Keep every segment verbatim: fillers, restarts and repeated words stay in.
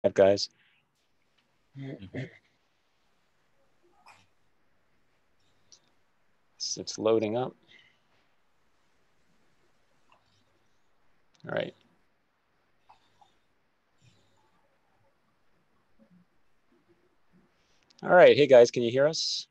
Guys. Mm-hmm. So it's loading up. All right. All right. Hey guys, can you hear us?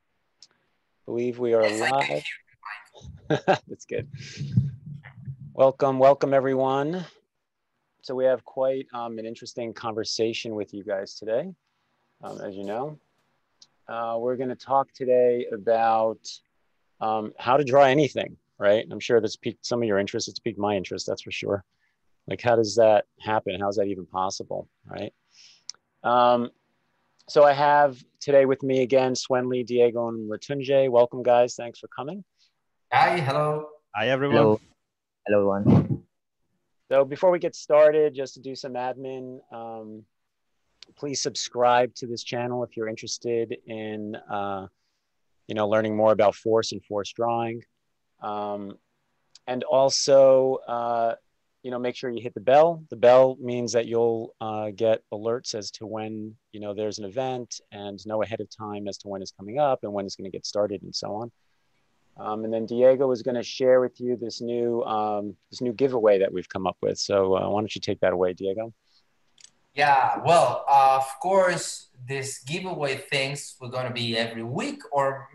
I believe we are Yes, I can live. hear That's good. Welcome, welcome everyone. So we have quite um, an interesting conversation with you guys today. Um, as you know, uh, we're going to talk today about um, how to draw anything, right? I'm sure that's piqued some of your interest. It's piqued my interest, that's for sure. Like, how does that happen? How's that even possible, right? Um, so I have today with me again, Swenley, Diego, and Latunje. Welcome, guys. Thanks for coming. Hi, hello. Hi, everyone. Hello, hello everyone. So before we get started, just to do some admin, um, please subscribe to this channel if you're interested in, uh, you know, learning more about force and force drawing. Um, and also, uh, you know, make sure you hit the bell. The bell means that you'll uh, get alerts as to when, you know, there's an event and know ahead of time as to when it's coming up and when it's going to get started and so on. Um, and then Diego is going to share with you this new um, this new giveaway that we've come up with. So uh, why don't you take that away, Diego? Yeah, well, uh, of course, this giveaway things we're going to be every week or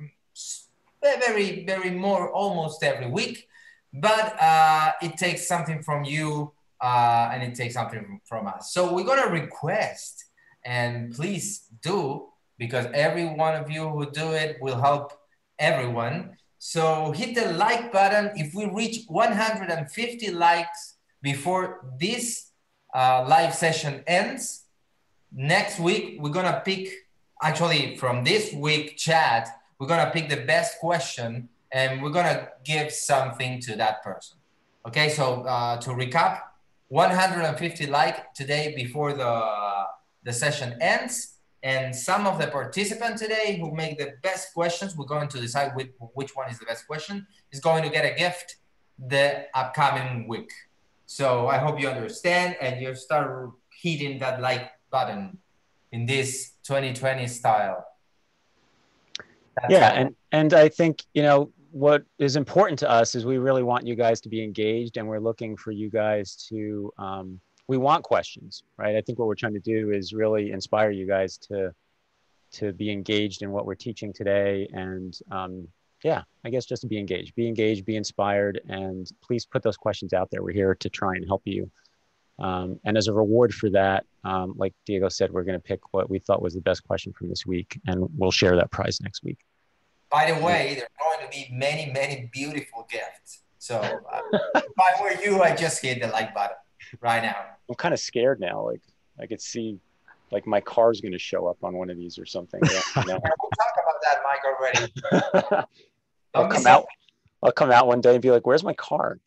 very, very more, almost every week. But uh, it takes something from you uh, and it takes something from us. So we're going to request, and please do, because every one of you who do it will help everyone. So hit the like button. If we reach one hundred fifty likes before this uh, live session ends, next week we're gonna pick, actually from this week chat, we're gonna pick the best question and we're gonna give something to that person. Okay, so uh, to recap, one hundred fifty like today before the the session ends, and some of the participants today who make the best questions, we're going to decide which, which one is the best question, is going to get a gift the upcoming week. So I hope you understand and you start hitting that like button in this twenty twenty style. That's Yeah, all. and and I think, you know, what is important to us is we really want you guys to be engaged, and we're looking for you guys to um, we want questions, right? I think what we're trying to do is really inspire you guys to to be engaged in what we're teaching today, and um, yeah, I guess just to be engaged, be engaged, be inspired, and please put those questions out there. We're here to try and help you. Um, and as a reward for that, um, like Diego said, we're going to pick what we thought was the best question from this week, and we'll share that prize next week. By the way, there are going to be many, many beautiful gifts. So uh, if I were you, I just hit the like button right now. I'm kind of scared now. Like I could see, like my car's going to show up on one of these or something. Yeah, we'll talk about that, Mike, already. I'll Don't be come so. out. I'll come out one day and be like, "Where's my car?"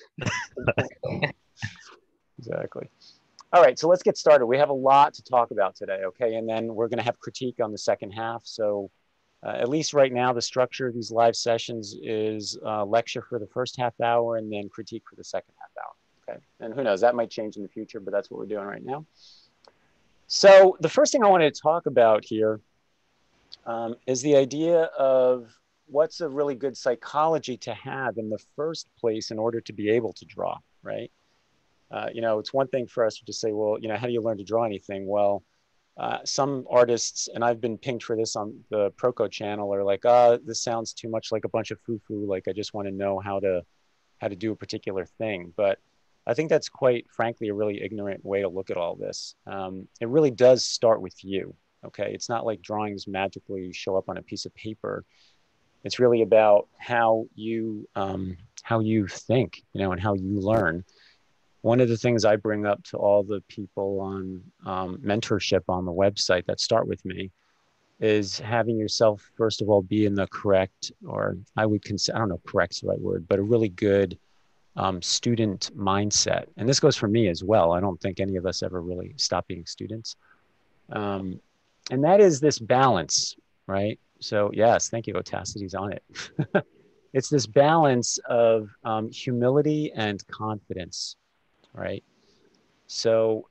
Exactly. All right, so let's get started. We have a lot to talk about today, okay? And then we're going to have critique on the second half. So uh, at least right now, the structure of these live sessions is uh, lecture for the first half hour and then critique for the second half hour, okay? And who knows, that might change in the future, but that's what we're doing right now. So the first thing I wanted to talk about here um, is the idea of what's a really good psychology to have in the first place in order to be able to draw, right? Uh, you know, it's one thing for us to just say, well, you know, how do you learn to draw anything? Well, uh, some artists, and I've been pinged for this on the Proco channel, are like, ah, oh, this sounds too much like a bunch of foo-foo. Like, I just want to know how to how to do a particular thing. But I think that's quite frankly a really ignorant way to look at all this. Um, it really does start with you. Okay, it's not like drawings magically show up on a piece of paper. It's really about how you um, how you think, you know, and how you learn. One of the things I bring up to all the people on um, mentorship on the website that start with me is having yourself, first of all, be in the correct, or I would consider, I don't know, correct's the right word, but a really good um, student mindset. And this goes for me as well. I don't think any of us ever really stop being students. Um, and that is this balance, right? So yes, thank you, Otacity's on it. It's this balance of um, humility and confidence, right? So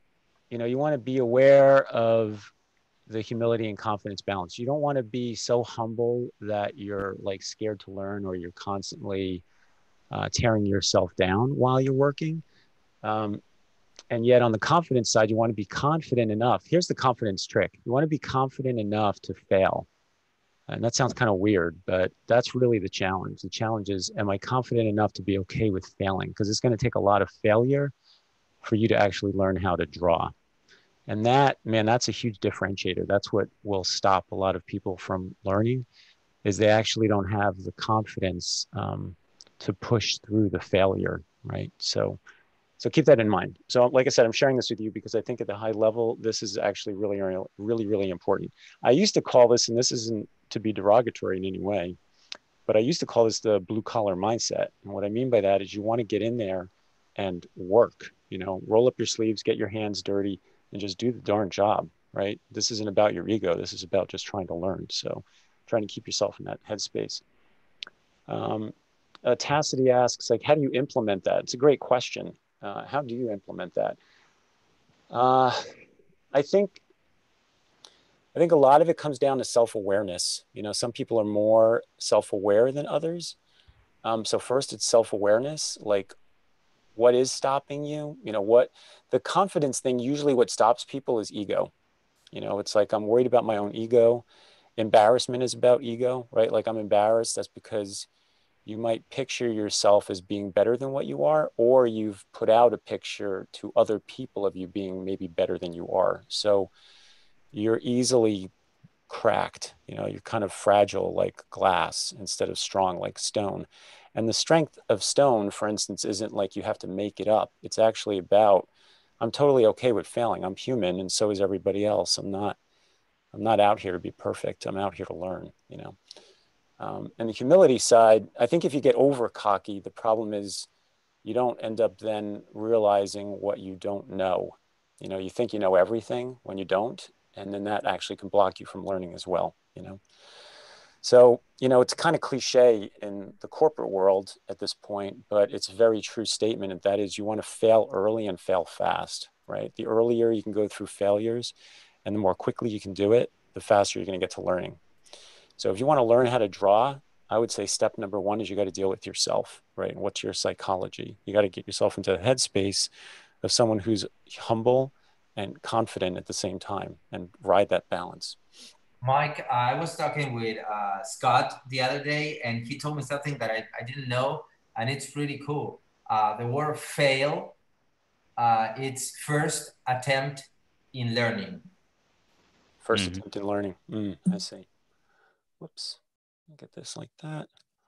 you know, you want to be aware of the humility and confidence balance. You don't want to be so humble that you're like scared to learn, or you're constantly uh, tearing yourself down while you're working. Um, and yet on the confidence side, you want to be confident enough. Here's the confidence trick. You want to be confident enough to fail. And that sounds kind of weird, but that's really the challenge. The challenge is, am I confident enough to be okay with failing? Because it's going to take a lot of failure for you to actually learn how to draw. And that, man, that's a huge differentiator. That's what will stop a lot of people from learning, is they actually don't have the confidence um, to push through the failure, right? So, so keep that in mind. So, like I said, I'm sharing this with you because I think at the high level, this is actually really, really, really important. I used to call this, and this isn't to be derogatory in any way, but I used to call this the blue collar mindset. And what I mean by that is you want to get in there and work, you know, roll up your sleeves, get your hands dirty, and just do the darn job, right? This isn't about your ego. This is about just trying to learn. So trying to keep yourself in that headspace. Um, uh, Tacity asks, like, how do you implement that? It's a great question. Uh, how do you implement that? Uh, I think I think a lot of it comes down to self-awareness. You know, some people are more self-aware than others. Um, so first, it's self-awareness. Like, what is stopping you? You know, what the confidence thing, usually what stops people is ego. You know, it's like, I'm worried about my own ego. Embarrassment is about ego, right? Like, I'm embarrassed. That's because you might picture yourself as being better than what you are, or you've put out a picture to other people of you being maybe better than you are. So you're easily cracked, you know, you're kind of fragile like glass instead of strong like stone. And the strength of stone, for instance, isn't like you have to make it up. It's actually about, I'm totally okay with failing. I'm human, and so is everybody else. I'm not, I'm not out here to be perfect. I'm out here to learn, you know. Um, and the humility side, I think if you get over cocky, the problem is you don't end up then realizing what you don't know. You know, you think you know everything when you don't, and then that actually can block you from learning as well, you know. So, you know, it's kind of cliche in the corporate world at this point, but it's a very true statement. And that is, you want to fail early and fail fast, right? The earlier you can go through failures and the more quickly you can do it, the faster you're going to get to learning. So if you want to learn how to draw, I would say step number one is you got to deal with yourself, right? And what's your psychology? You got to get yourself into the headspace of someone who's humble and confident at the same time, and ride that balance. Mike, I was talking with uh, Scott the other day, and he told me something that I, I didn't know, and it's pretty cool. Uh, the word fail, uh, it's first attempt in learning. First mm-hmm. attempt in learning. Mm, I see. Whoops. Get this like that.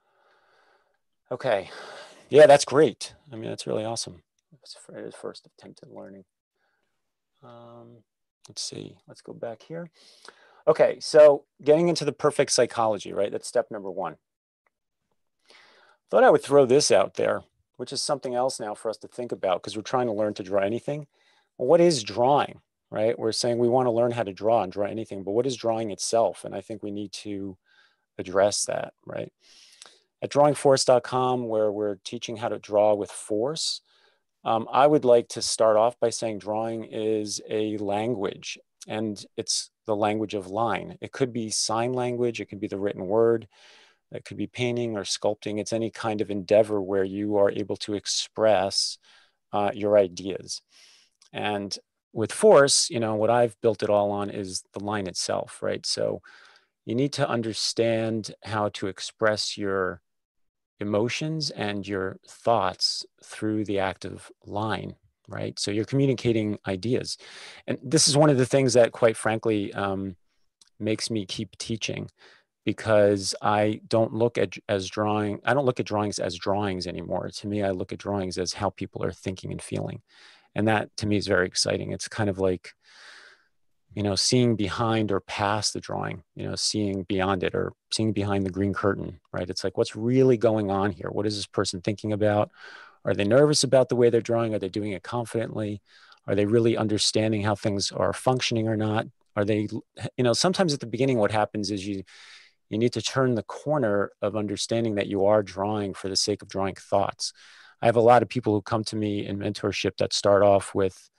Okay. Yeah, that's great. I mean, that's really awesome. It's first attempt in learning. Um, let's see. Let's go back here. Okay, so getting into the perfect psychology, right? That's step number one. Thought I would throw this out there, which is something else now for us to think about, because we're trying to learn to draw anything. Well, what is drawing, right? We're saying we want to learn how to draw and draw anything, but what is drawing itself? And I think we need to address that, right? At drawing force dot com, where we're teaching how to draw with force, um, I would like to start off by saying drawing is a language, and it's the language of line. It could be sign language, it could be the written word, it could be painting or sculpting. It's any kind of endeavor where you are able to express uh, your ideas. And with force, you know, what I've built it all on is the line itself, right? So you need to understand how to express your emotions and your thoughts through the active line, right? So you're communicating ideas. And this is one of the things that, quite frankly, um, makes me keep teaching, because I don't look at as drawing, I don't look at drawings as drawings anymore. To me, I look at drawings as how people are thinking and feeling. And that to me is very exciting. It's kind of like, you know, seeing behind or past the drawing, you know, seeing beyond it, or seeing behind the green curtain, right? It's like, what's really going on here? What is this person thinking about? Are they nervous about the way they're drawing? Are they doing it confidently? Are they really understanding how things are functioning or not? Are they, you know, sometimes at the beginning, what happens is you, you need to turn the corner of understanding that you are drawing for the sake of drawing thoughts. I have a lot of people who come to me in mentorship that start off with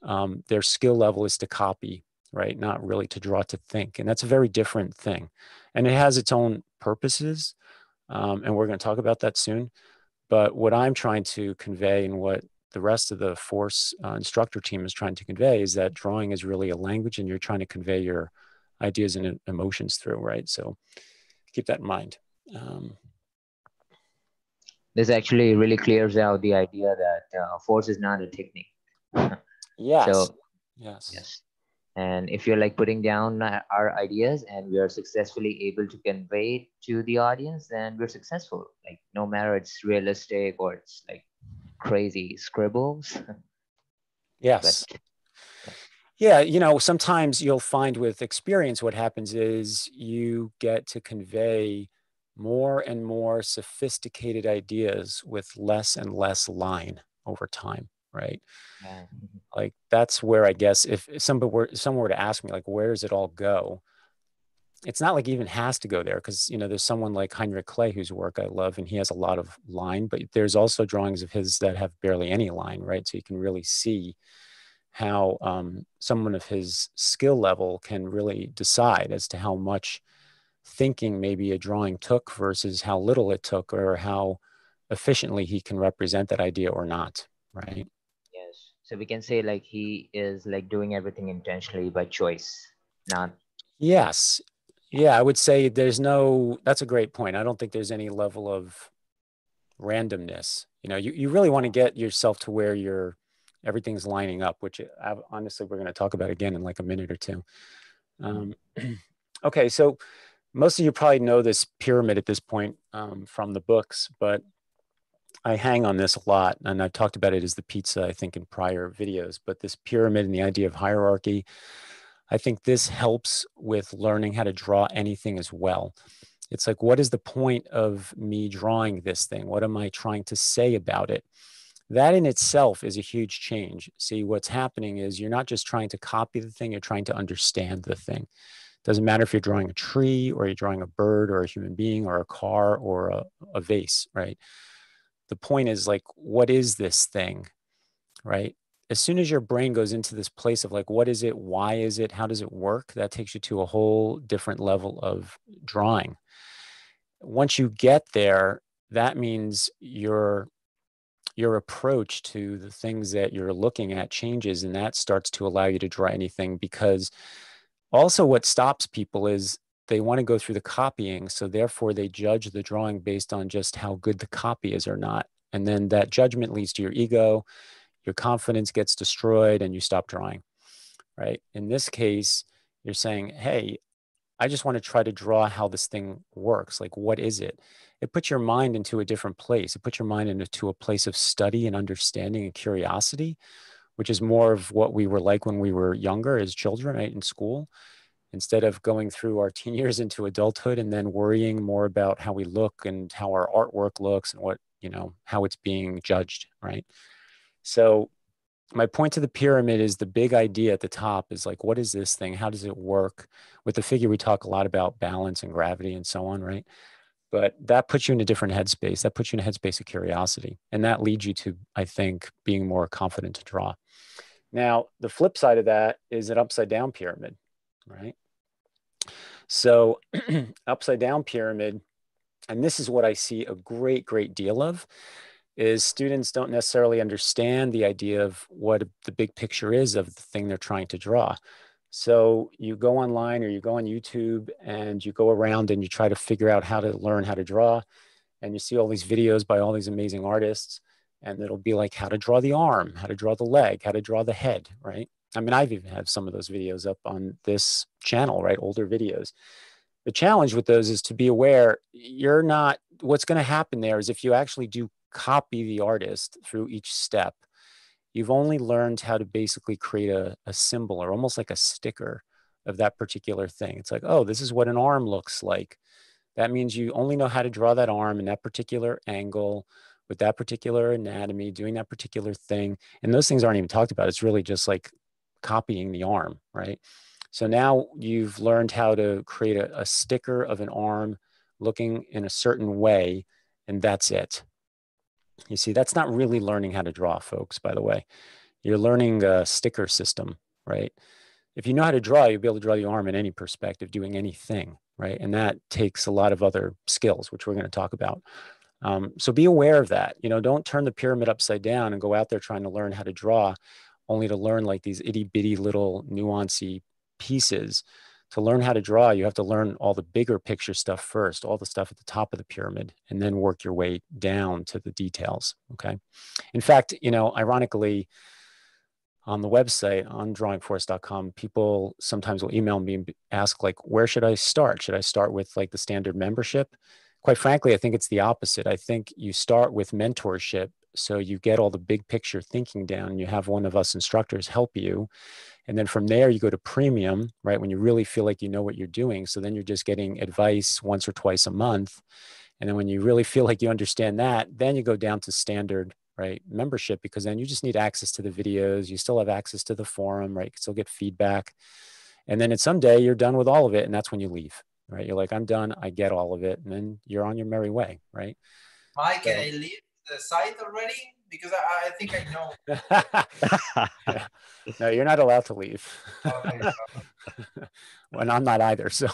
um, their skill level is to copy, right? Not really to draw, to think. And that's a very different thing. And it has its own purposes. Um, and we're going to talk about that soon. But what I'm trying to convey, and what the rest of the force uh, instructor team is trying to convey, is that drawing is really a language, and you're trying to convey your ideas and emotions through, right? So keep that in mind. Um, This actually really clears out the idea that uh, force is not a technique. yes. So, yes. yes. And if you're like putting down our ideas and we are successfully able to convey it to the audience, then we're successful. Like no matter it's realistic or it's like crazy scribbles. Yes. But, yes. Yeah, you know, sometimes you'll find with experience what happens is you get to convey more and more sophisticated ideas with less and less line over time, right? Yeah. Like that's where I guess if somebody were someone were to ask me like, where does it all go? It's not like it even has to go there, because you know there's someone like Heinrich Clay whose work I love, and he has a lot of line, but there's also drawings of his that have barely any line, right? So you can really see how um, someone of his skill level can really decide as to how much thinking maybe a drawing took versus how little it took, or how efficiently he can represent that idea or not, right? Yes. So we can say like he is like doing everything intentionally by choice, not. Yes. Yeah, I would say there's no, that's a great point. I don't think there's any level of randomness. You know, you, you really want to get yourself to where you're, everything's lining up, which I, honestly, we're going to talk about again in like a minute or two. Um, okay, so most of you probably know this pyramid at this point um, from the books, but I hang on this a lot, and I've talked about it as the pizza, I think, in prior videos, but this pyramid and the idea of hierarchy, I think this helps with learning how to draw anything as well. It's like, what is the point of me drawing this thing? What am I trying to say about it? That in itself is a huge change. See, what's happening is you're not just trying to copy the thing, you're trying to understand the thing. Doesn't matter if you're drawing a tree or you're drawing a bird or a human being or a car or a, a vase, right? The point is like, what is this thing, right? As soon as your brain goes into this place of like, what is it? Why is it? How does it work? That takes you to a whole different level of drawing. Once you get there, that means your your approach to the things that you're looking at changes, and that starts to allow you to draw anything. Because also what stops people is they want to go through the copying, so therefore they judge the drawing based on just how good the copy is or not, and then that judgment leads to your ego, your confidence gets destroyed, and you stop drawing, right? In this case, you're saying, hey, I just want to try to draw how this thing works. Like, what is it? It puts your mind into a different place. It puts your mind into a place of study and understanding and curiosity, which is more of what we were like when we were younger as children, right, in school. Instead of going through our teen years into adulthood and then worrying more about how we look and how our artwork looks and what, you know, how it's being judged, right? So my point to the pyramid is the big idea at the top is like, what is this thing? How does it work? With the figure, we talk a lot about balance and gravity and so on, right? But that puts you in a different headspace. That puts you in a headspace of curiosity. And that leads you to, I think, being more confident to draw. Now, the flip side of that is an upside down pyramid, right? So upside down pyramid, and this is what I see a great, great deal of, is students don't necessarily understand the idea of what the big picture is of the thing they're trying to draw. So you go online or you go on YouTube and you go around and you try to figure out how to learn how to draw, and you see all these videos by all these amazing artists, and it'll be like how to draw the arm, how to draw the leg, how to draw the head, right? I mean, I've even had some of those videos up on this channel, right? Older videos. The challenge with those is to be aware you're not, what's going to happen there is if you actually do copy the artist through each step, you've only learned how to basically create a, a symbol or almost like a sticker of that particular thing. It's like, oh, this is what an arm looks like. That means you only know how to draw that arm in that particular angle with that particular anatomy, doing that particular thing. And those things aren't even talked about. It's really just like copying the arm, right? So now you've learned how to create a, a sticker of an arm looking in a certain way, and that's it. You see, that's not really learning how to draw, folks, by the way. You're learning a sticker system, right? If you know how to draw, you'll be able to draw the arm in any perspective, doing anything, right? And that takes a lot of other skills, which we're going to talk about. Um, so be aware of that. You know, don't turn the pyramid upside down and go out there trying to learn how to draw, only to learn like these itty bitty little nuancy pieces. To learn how to draw, you have to learn all the bigger picture stuff first, all the stuff at the top of the pyramid, and then work your way down to the details. Okay. In fact, you know, ironically, on the website on drawing force dot com, people sometimes will email me and ask, like, where should I start? Should I start with like the standard membership? Quite frankly, I think it's the opposite. I think you start with mentorship. So you get all the big picture thinking down, and you have one of us instructors help you. And then from there, you go to premium, right? When you really feel like you know what you're doing. So then you're just getting advice once or twice a month. And then when you really feel like you understand that, then you go down to standard, right, membership, because then you just need access to the videos. You still have access to the forum, right? You can still get feedback. And then at someday you're done with all of it. And that's when you leave, right? You're like, I'm done. I get all of it. And then you're on your merry way, right? Mike, So, can I leave the site already? Because I, I think I know. yeah. No, you're not allowed to leave. Okay. Well, I'm not either. So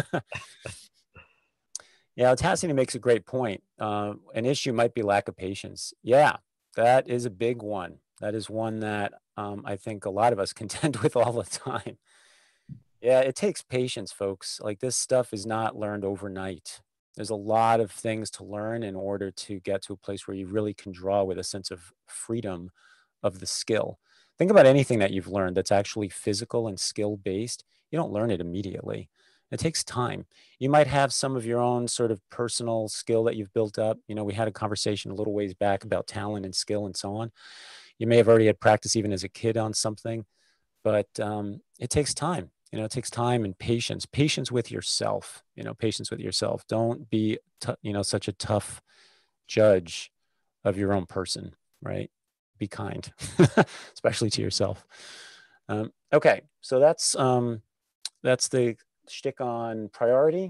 yeah, Tassini makes a great point. Uh, an issue might be lack of patience. Yeah, that is a big one. That is one that um, I think a lot of us contend with all the time. Yeah, it takes patience, folks. Like, this stuff is not learned overnight. There's a lot of things to learn in order to get to a place where you really can draw with a sense of freedom of the skill. Think about anything that you've learned that's actually physical and skill based. You don't learn it immediately. It takes time. You might have some of your own sort of personal skill that you've built up. You know, we had a conversation a little ways back about talent and skill and so on. You may have already had practice even as a kid on something, but um, it takes time. You know, it takes time and patience, patience with yourself, you know, patience with yourself. Don't be, you know, such a tough judge of your own person, right? Be kind, especially to yourself. Um, okay. So that's, um, that's the shtick on priority.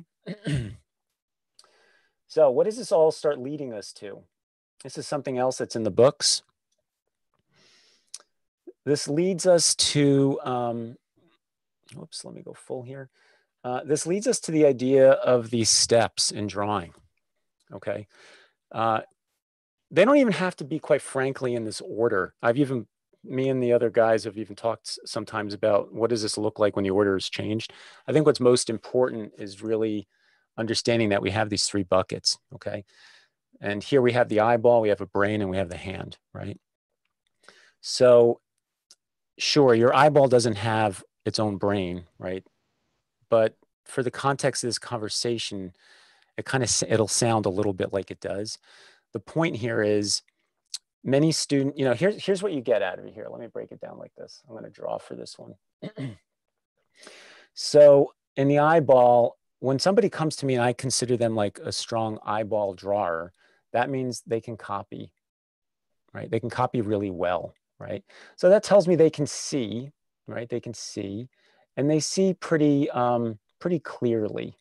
So what does this all start leading us to? This is something else that's in the books. This leads us to, um, oops, let me go full here. Uh, this leads us to the idea of these steps in drawing, okay? Uh, they don't even have to be, quite frankly, in this order. I've even, me and the other guys have even talked sometimes about what does this look like when the order is changed. I think what's most important is really understanding that we have these three buckets, okay? And here we have the eyeball, we have a brain, and we have the hand, right? So sure, your eyeball doesn't have its own brain, right? But for the context of this conversation, it kind of, it'll sound a little bit like it does. The point here is many students, you know, here's, here's what you get out of it here. Let me break it down like this. I'm going to draw for this one. So in the eyeball, when somebody comes to me and I consider them like a strong eyeball drawer, that means they can copy, right? They can copy really well, right? So that tells me they can see, right? They can see, and they see pretty, um, pretty clearly.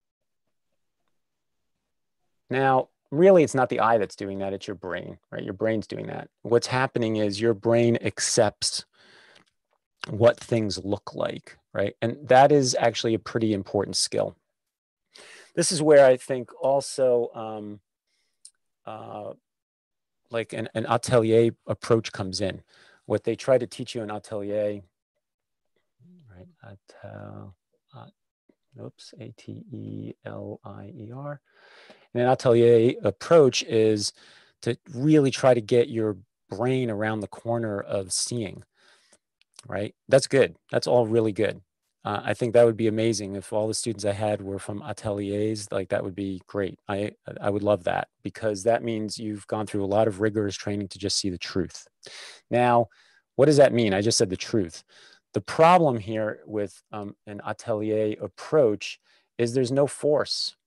Now, really, it's not the eye that's doing that, it's your brain, right? Your brain's doing that. What's happening is your brain accepts what things look like, right? And that is actually a pretty important skill. This is where I think also um, uh, like an, an atelier approach comes in. What they try to teach you in atelier, right? Atel, uh, oops, A T E L I E R. And an atelier approach is to really try to get your brain around the corner of seeing, right? That's good. That's all really good. Uh, I think that would be amazing if all the students I had were from ateliers. Like, that would be great. I I would love that, because that means you've gone through a lot of rigorous training to just see the truth. Now, what does that mean? I just said the truth. The problem here with um, an atelier approach is there's no force.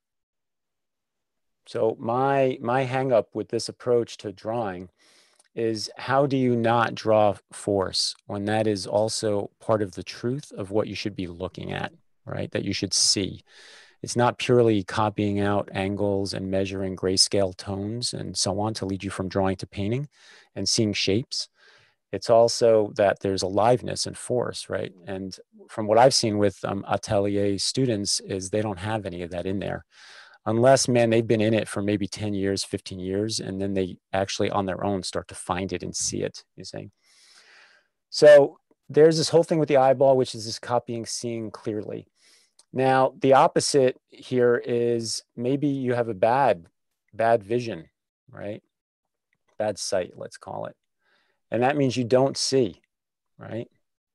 So my my hang up with this approach to drawing is, how do you not draw force when that is also part of the truth of what you should be looking at, right? That you should see. It's not purely copying out angles and measuring grayscale tones and so on to lead you from drawing to painting and seeing shapes. It's also that there's aliveness and force, right? And from what I've seen with um, atelier students is they don't have any of that in there. Unless, man, they've been in it for maybe ten years, fifteen years, and then they actually on their own start to find it and see it, you see? So there's this whole thing with the eyeball, which is this copying, seeing clearly. Now, the opposite here is maybe you have a bad, bad vision, right? Bad sight, let's call it. And that means you don't see, right?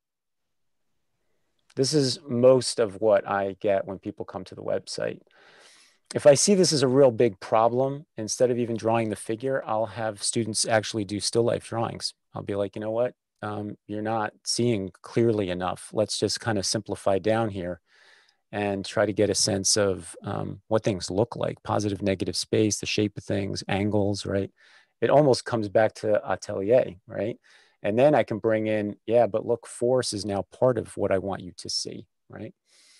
This is most of what I get when people come to the website. If I see this as a real big problem, instead of even drawing the figure, I'll have students actually do still life drawings. I'll be like, you know what? Um, you're not seeing clearly enough. Let's just kind of simplify down here and try to get a sense of um, what things look like, positive, negative space, the shape of things, angles, right? It almost comes back to atelier, right? And then I can bring in, yeah, but look, force is now part of what I want you to see, right?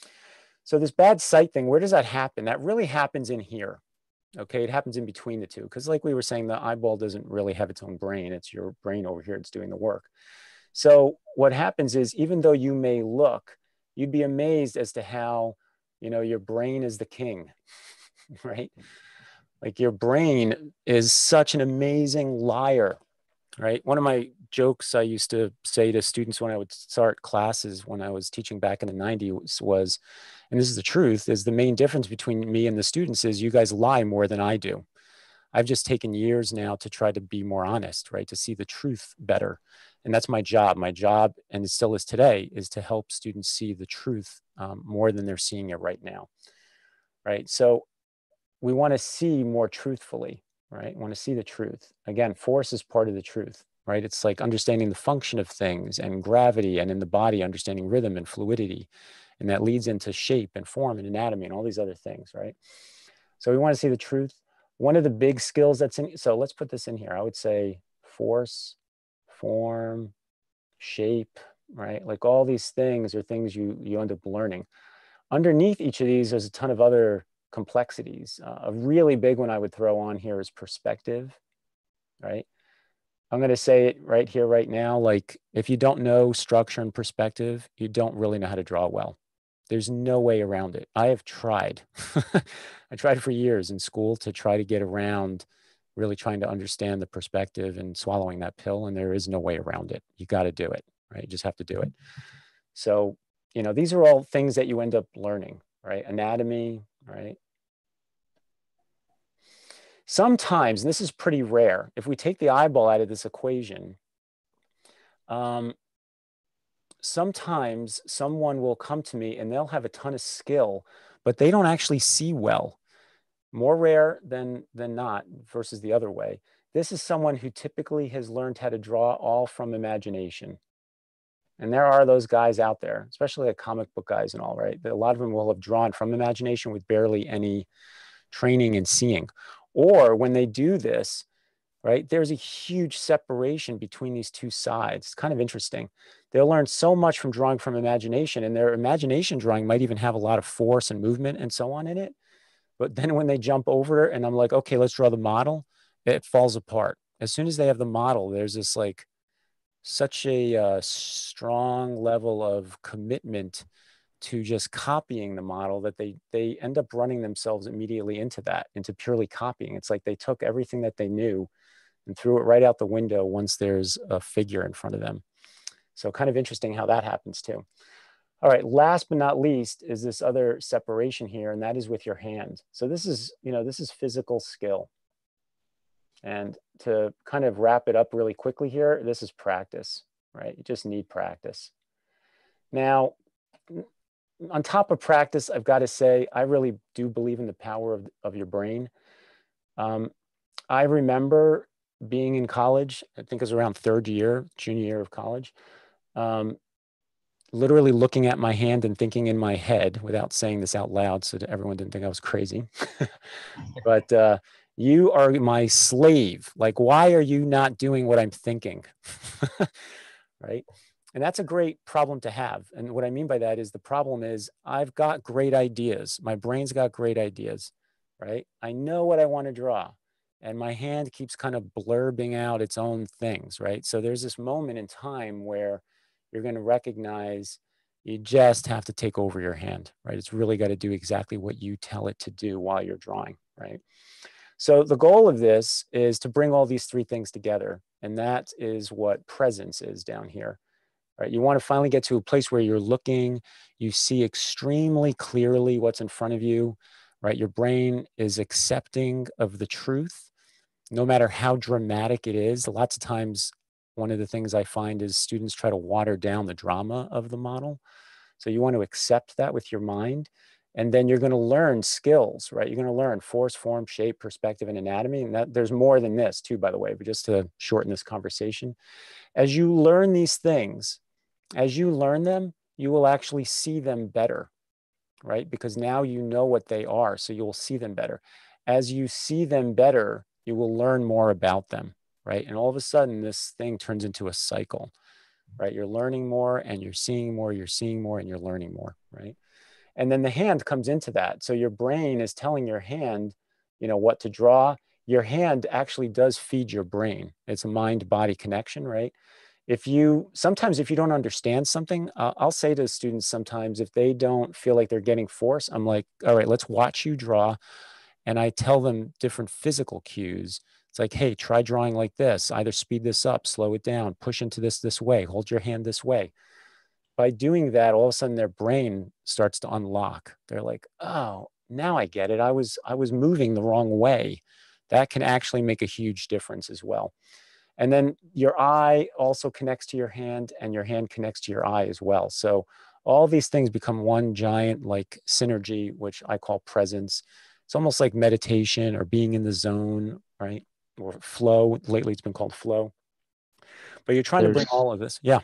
So this bad sight thing, where does that happen? That really happens in here, okay? It happens in between the two, because like we were saying, the eyeball doesn't really have its own brain. It's your brain over here that's doing the work. So what happens is, even though you may look, you'd be amazed as to how, you know, your brain is the king, right? Like your brain is such an amazing liar, right? One of my jokes I used to say to students when I would start classes when I was teaching back in the nineties was, and this is the truth, is the main difference between me and the students is you guys lie more than I do. I've just taken years now to try to be more honest, right? To see the truth better. And that's my job. My job, and it still is today, is to help students see the truth um, more than they're seeing it right now, right? So we want to see more truthfully, right? We want to see the truth. Again, force is part of the truth, right? It's like understanding the function of things and gravity, and in the body, understanding rhythm and fluidity. And that leads into shape and form and anatomy and all these other things, right? So we want to see the truth. One of the big skills that's in, so let's put this in here. I would say force, form, shape, right? Like all these things are things you, you end up learning. Underneath each of these, there's a ton of other complexities. Uh, a really big one I would throw on here is perspective, right? I'm going to say it right here, right now. Like if you don't know structure and perspective, you don't really know how to draw well. There's no way around it. I have tried. I tried for years in school to try to get around really trying to understand the perspective and swallowing that pill. And there is no way around it. You got to do it, right? You just have to do it. So, you know, these are all things that you end up learning, right? Anatomy, right? Sometimes, and this is pretty rare, if we take the eyeball out of this equation, um, sometimes someone will come to me and they'll have a ton of skill, but they don't actually see well. More rare than, than not versus the other way. This is someone who typically has learned how to draw all from imagination. And there are those guys out there, especially like comic book guys and all, right? A lot of them will have drawn from imagination with barely any training and seeing. Or when they do this, right, there's a huge separation between these two sides. It's kind of interesting. They'll learn so much from drawing from imagination, and their imagination drawing might even have a lot of force and movement and so on in it. But then when they jump over and I'm like, okay, let's draw the model, it falls apart. As soon as they have the model, there's this like such a uh, strong level of commitment to just copying the model that they they end up running themselves immediately into that, into purely copying. It's like they took everything that they knew and threw it right out the window once there's a figure in front of them. So kind of interesting how that happens too. All right, last but not least is this other separation here, and that is with your hand. So this is, you know, this is physical skill. And to kind of wrap it up really quickly here, this is practice, right? You just need practice. Now, on top of practice, I've got to say, I really do believe in the power of, of your brain. Um, I remember being in college, I think it was around third year, junior year of college, um, literally looking at my hand and thinking in my head without saying this out loud so that everyone didn't think I was crazy. But uh, you are my slave. Like, why are you not doing what I'm thinking? Right? And that's a great problem to have. And what I mean by that is the problem is I've got great ideas. My brain's got great ideas, right? I know what I want to draw. and my hand keeps kind of blurbing out its own things, right? So there's this moment in time where you're going to recognize you just have to take over your hand, right? It's really got to do exactly what you tell it to do while you're drawing, right? So the goal of this is to bring all these three things together, and that is what presence is down here, right? You want to finally get to a place where you're looking, you see extremely clearly what's in front of you, right? Your brain is accepting of the truth, no matter how dramatic it is. Lots of times, one of the things I find is students try to water down the drama of the model. So you want to accept that with your mind, and then you're going to learn skills, right? You're going to learn force, form, shape, perspective, and anatomy. And that there's more than this too, by the way, but just to shorten this conversation. As you learn these things, as you learn them, you will actually see them better, right? Because now you know what they are, so you'll see them better. As you see them better, you will learn more about them, right? And all of a sudden, this thing turns into a cycle, right? You're learning more and you're seeing more, you're seeing more and you're learning more, right? And then the hand comes into that. So your brain is telling your hand, you know, what to draw. Your hand actually does feed your brain. It's a mind-body connection, right? If you, sometimes if you don't understand something, uh, I'll say to students sometimes, if they don't feel like they're getting force, I'm like, all right, let's watch you draw. And I tell them different physical cues. It's like, hey, try drawing like this. Either speed this up, slow it down, push into this this way, hold your hand this way. By doing that, all of a sudden their brain starts to unlock. They're like, oh, now I get it. I was I was moving the wrong way. That can actually make a huge difference as well. And then your eye also connects to your hand, and your hand connects to your eye as well. So all these things become one giant like synergy, which I call presence. It's almost like meditation or being in the zone, right? Or flow. Lately, it's been called flow. But you're trying to bring There's all of this. Yeah.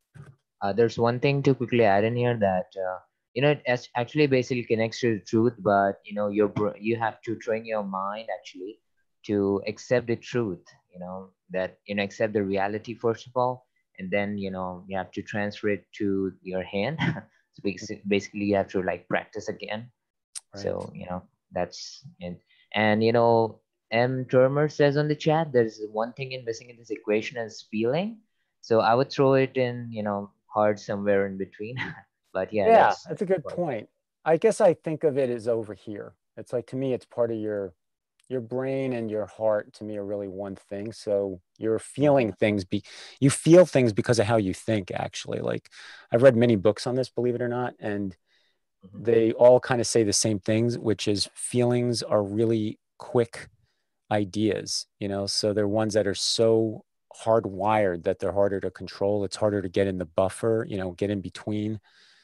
uh, there's one thing to quickly add in here that uh, you know it as- actually basically connects to the truth, but you know your br- you have to train your mind actually to accept the truth. You know that you know accept the reality first of all, and then you know you have to transfer it to your hand. So basi- basically, you have to like practice again. Right. So you know that's and and you know M. Turmer says on the chat, there's one thing in missing in this equation is feeling. So I would throw it in, you know, hard somewhere in between. But yeah, Yeah, that's that's a good what. point. I guess I think of it as over here. It's like, to me, it's part of your your brain and your heart, to me, are really one thing. So you're feeling things be you feel things because of how you think, actually. Like, I've read many books on this, believe it or not, and Mhm. they all kind of say the same things, which is feelings are really quick ideas, you know, so they're ones that are so hardwired that they're harder to control. It's harder to get in the buffer, you know, get in between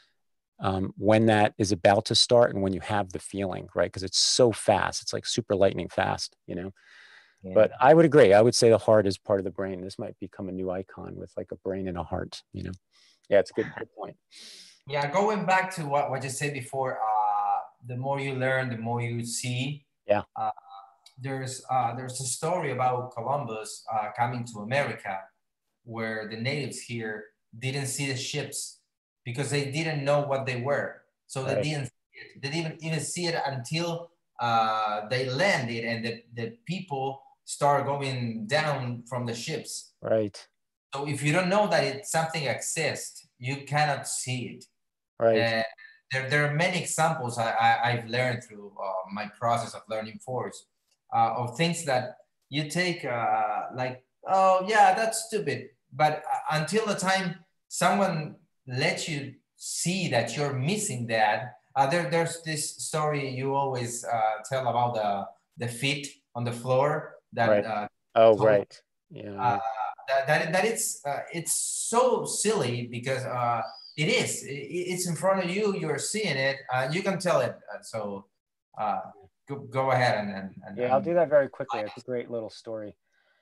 um, when that is about to start and when you have the feeling, right? Because it's so fast. It's like super lightning fast, you know? Yeah. But I would agree. I would say the heart is part of the brain. This might become a new icon with like a brain and a heart, you know? Yeah, it's a good, good point. Yeah, going back to what, what you said before, uh, the more you learn, the more you see. Yeah. Uh, there's uh, there's a story about Columbus uh, coming to America, where the natives here didn't see the ships because they didn't know what they were. So they Right. didn't see it. They didn't even see it until uh, they landed and the, the people start going down from the ships. Right. So if you don't know that it, something exists, you cannot see it. Right. And there, there are many examples I, I, I've learned through uh, my process of learning force uh, of things that you take uh, like, oh yeah, that's stupid. But uh, until the time someone lets you see that you're missing that, uh, there, there's this story you always uh, tell about the, the feet on the floor that Right. uh, Oh, told right. Yeah. uh, Yeah. that, that, that it's uh, it's so silly because uh, it is it, it's in front of you, you're seeing it, uh, you can tell it, uh, so uh, go, go ahead and and, and, Yeah, I'll and do that very quickly. It's a great little story.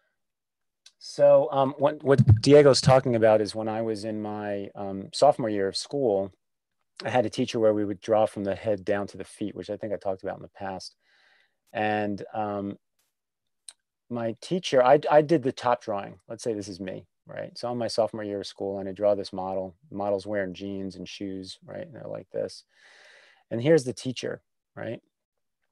So um, what, what Diego's talking about is when I was in my um, sophomore year of school, I had a teacher where we would draw from the head down to the feet, which I think I talked about in the past. And um, my teacher, I, I did the top drawing. Let's say this is me, right? So I'm my sophomore year of school and I draw this model. The model's wearing jeans and shoes, right? And they're like this. And here's the teacher, right?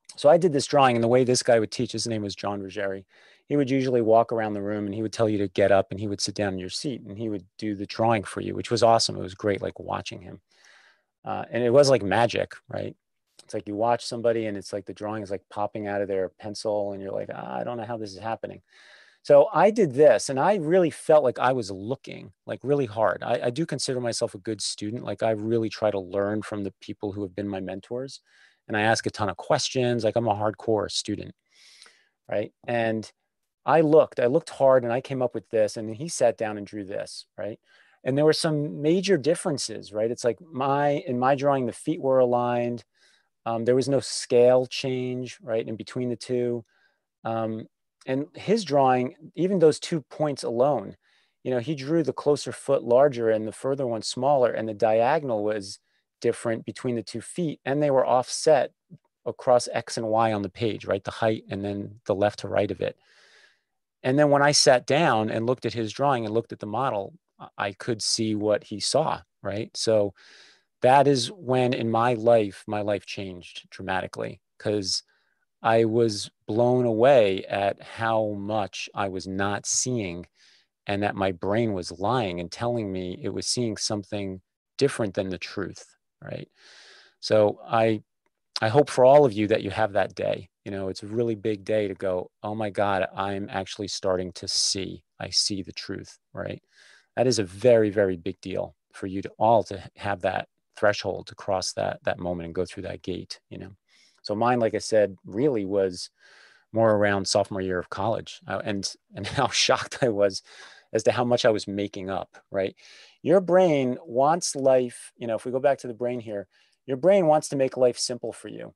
So I did this drawing, and the way this guy would teach, his name was John Ruggieri. He would usually walk around the room and he would tell you to get up and he would sit down in your seat and he would do the drawing for you, which was awesome. It was great, like watching him. Uh, and it was like magic, right? It's like you watch somebody and it's like the drawing is like popping out of their pencil and you're like, ah, I don't know how this is happening. So I did this and I really felt like I was looking like really hard. I, I do consider myself a good student. Like I really try to learn from the people who have been my mentors. And I ask a ton of questions. Like I'm a hardcore student, right? And I looked, I looked hard and I came up with this and he sat down and drew this, right? And there were some major differences, right? It's like my, in my drawing, the feet were aligned. Um, there was no scale change, right? In between the two. Um, and his drawing, even those two points alone, you know, he drew the closer foot larger and the further one smaller, and the diagonal was different between the two feet, and they were offset across X and Y on the page, right? The height and then the left to right of it. And then when I sat down and looked at his drawing and looked at the model, I could see what he saw, right? So that is when in my life, my life changed dramatically because I was blown away at how much I was not seeing and that my brain was lying and telling me it was seeing something different than the truth, right? So I I hope for all of you that you have that day. You know, it's a really big day to go, oh my God, I'm actually starting to see. I see the truth, right? That is a very, very big deal for you to all to have that threshold to cross that that moment and go through that gate, you know. So mine, like I said, really was more around sophomore year of college, uh, and and how shocked I was as to how much I was making up, right? Your brain wants life, you know, if we go back to the brain here, your brain wants to make life simple for you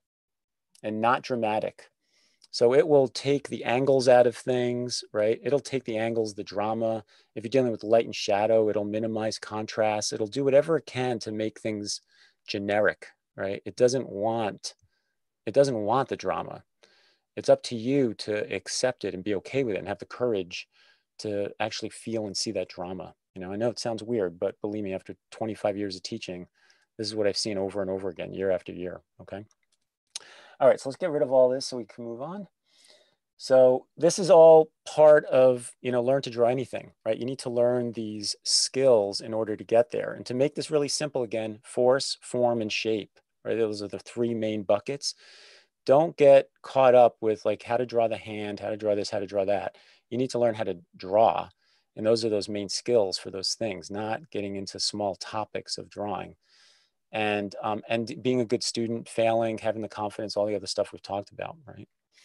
and not dramatic. So it will take the angles out of things, right? It'll take the angles, the drama. If you're dealing with light and shadow, it'll minimize contrast. It'll do whatever it can to make things generic, right? It doesn't want, it doesn't want the drama. It's up to you to accept it and be okay with it and have the courage to actually feel and see that drama. You know, I know it sounds weird, but believe me, after twenty-five years of teaching, this is what I've seen over and over again, year after year, okay? All right, so let's get rid of all this so we can move on. So this is all part of, you know, learn to draw anything, right? You need to learn these skills in order to get there. And to make this really simple again, force, form, and shape, right? Those are the three main buckets. Don't get caught up with like how to draw the hand, how to draw this, how to draw that. You need to learn how to draw. And those are those main skills for those things, not getting into small topics of drawing. And, um, and being a good student, failing, having the confidence, all the other stuff we've talked about, right?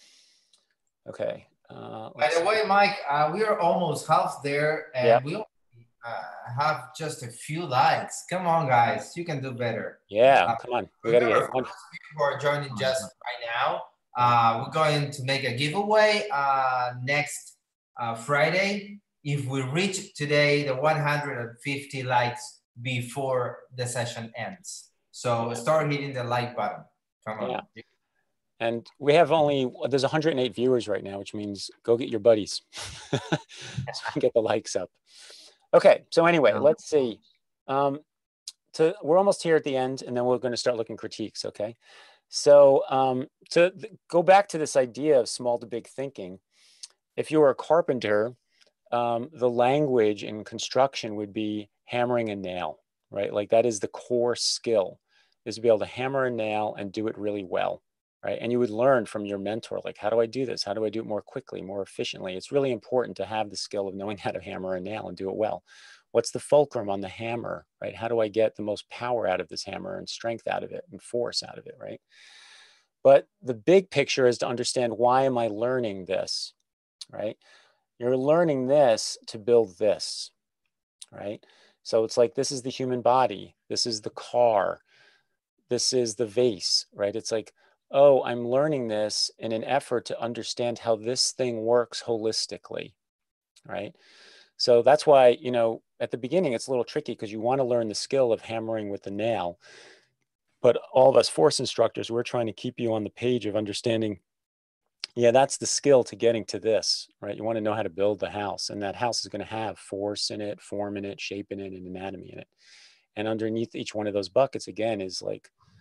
Okay. Uh, By the see. way, Mike, uh, we are almost half there, and Yeah. we only uh, have just a few likes. Come on, guys, you can do better. Yeah, Uh, come on. We got to remember, get for one. those people who are joining just right now, uh, we're going to make a giveaway uh, next uh, Friday. If we reach today the one hundred fifty likes before the session ends. So start hitting the like button. Come on. Yeah. And we have only, there's one hundred eight viewers right now, which means go get your buddies. So we can get the likes up. Okay, so anyway, No. let's see. Um, to, we're almost here at the end, and then we're going to start looking critiques, okay? So um, to go back to this idea of small to big thinking, if you were a carpenter, um, the language in construction would be hammering a nail, right? Like that is the core skill, is to be able to hammer a nail and do it really well, right? And you would learn from your mentor, like, how do I do this? How do I do it more quickly, more efficiently? It's really important to have the skill of knowing how to hammer a nail and do it well. What's the fulcrum on the hammer, right? How do I get the most power out of this hammer and strength out of it and force out of it, right? But the big picture is to understand, why am I learning this, right? You're learning this to build this, right? So it's like, this is the human body. This is the car. This is the vase, right? It's like, oh, I'm learning this in an effort to understand how this thing works holistically, right? So that's why, you know, at the beginning, it's a little tricky because you want to learn the skill of hammering with the nail. But all of us force instructors, we're trying to keep you on the page of understanding, yeah, that's the skill to getting to this, right? You want to know how to build the house, and that house is going to have force in it, form in it, shape in it, and anatomy in it. And underneath each one of those buckets, again, is like,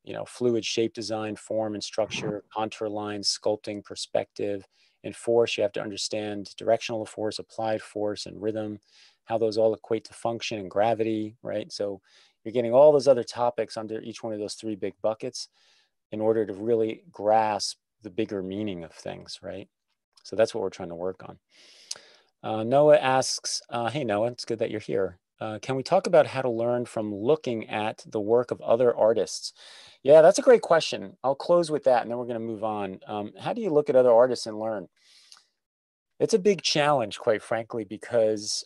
you know, fluid shape design, form and structure, contour lines, sculpting, perspective. In force, you have to understand directional force, applied force, and rhythm, how those all equate to function and gravity, right? So you're getting all those other topics under each one of those three big buckets in order to really grasp the bigger meaning of things, right? So that's what we're trying to work on. Uh, Noah asks, uh, hey, Noah, it's good that you're here. Uh, can we talk about how to learn from looking at the work of other artists? Yeah, that's a great question. I'll close with that and then we're going to move on. Um, how do you look at other artists and learn? It's a big challenge, quite frankly, because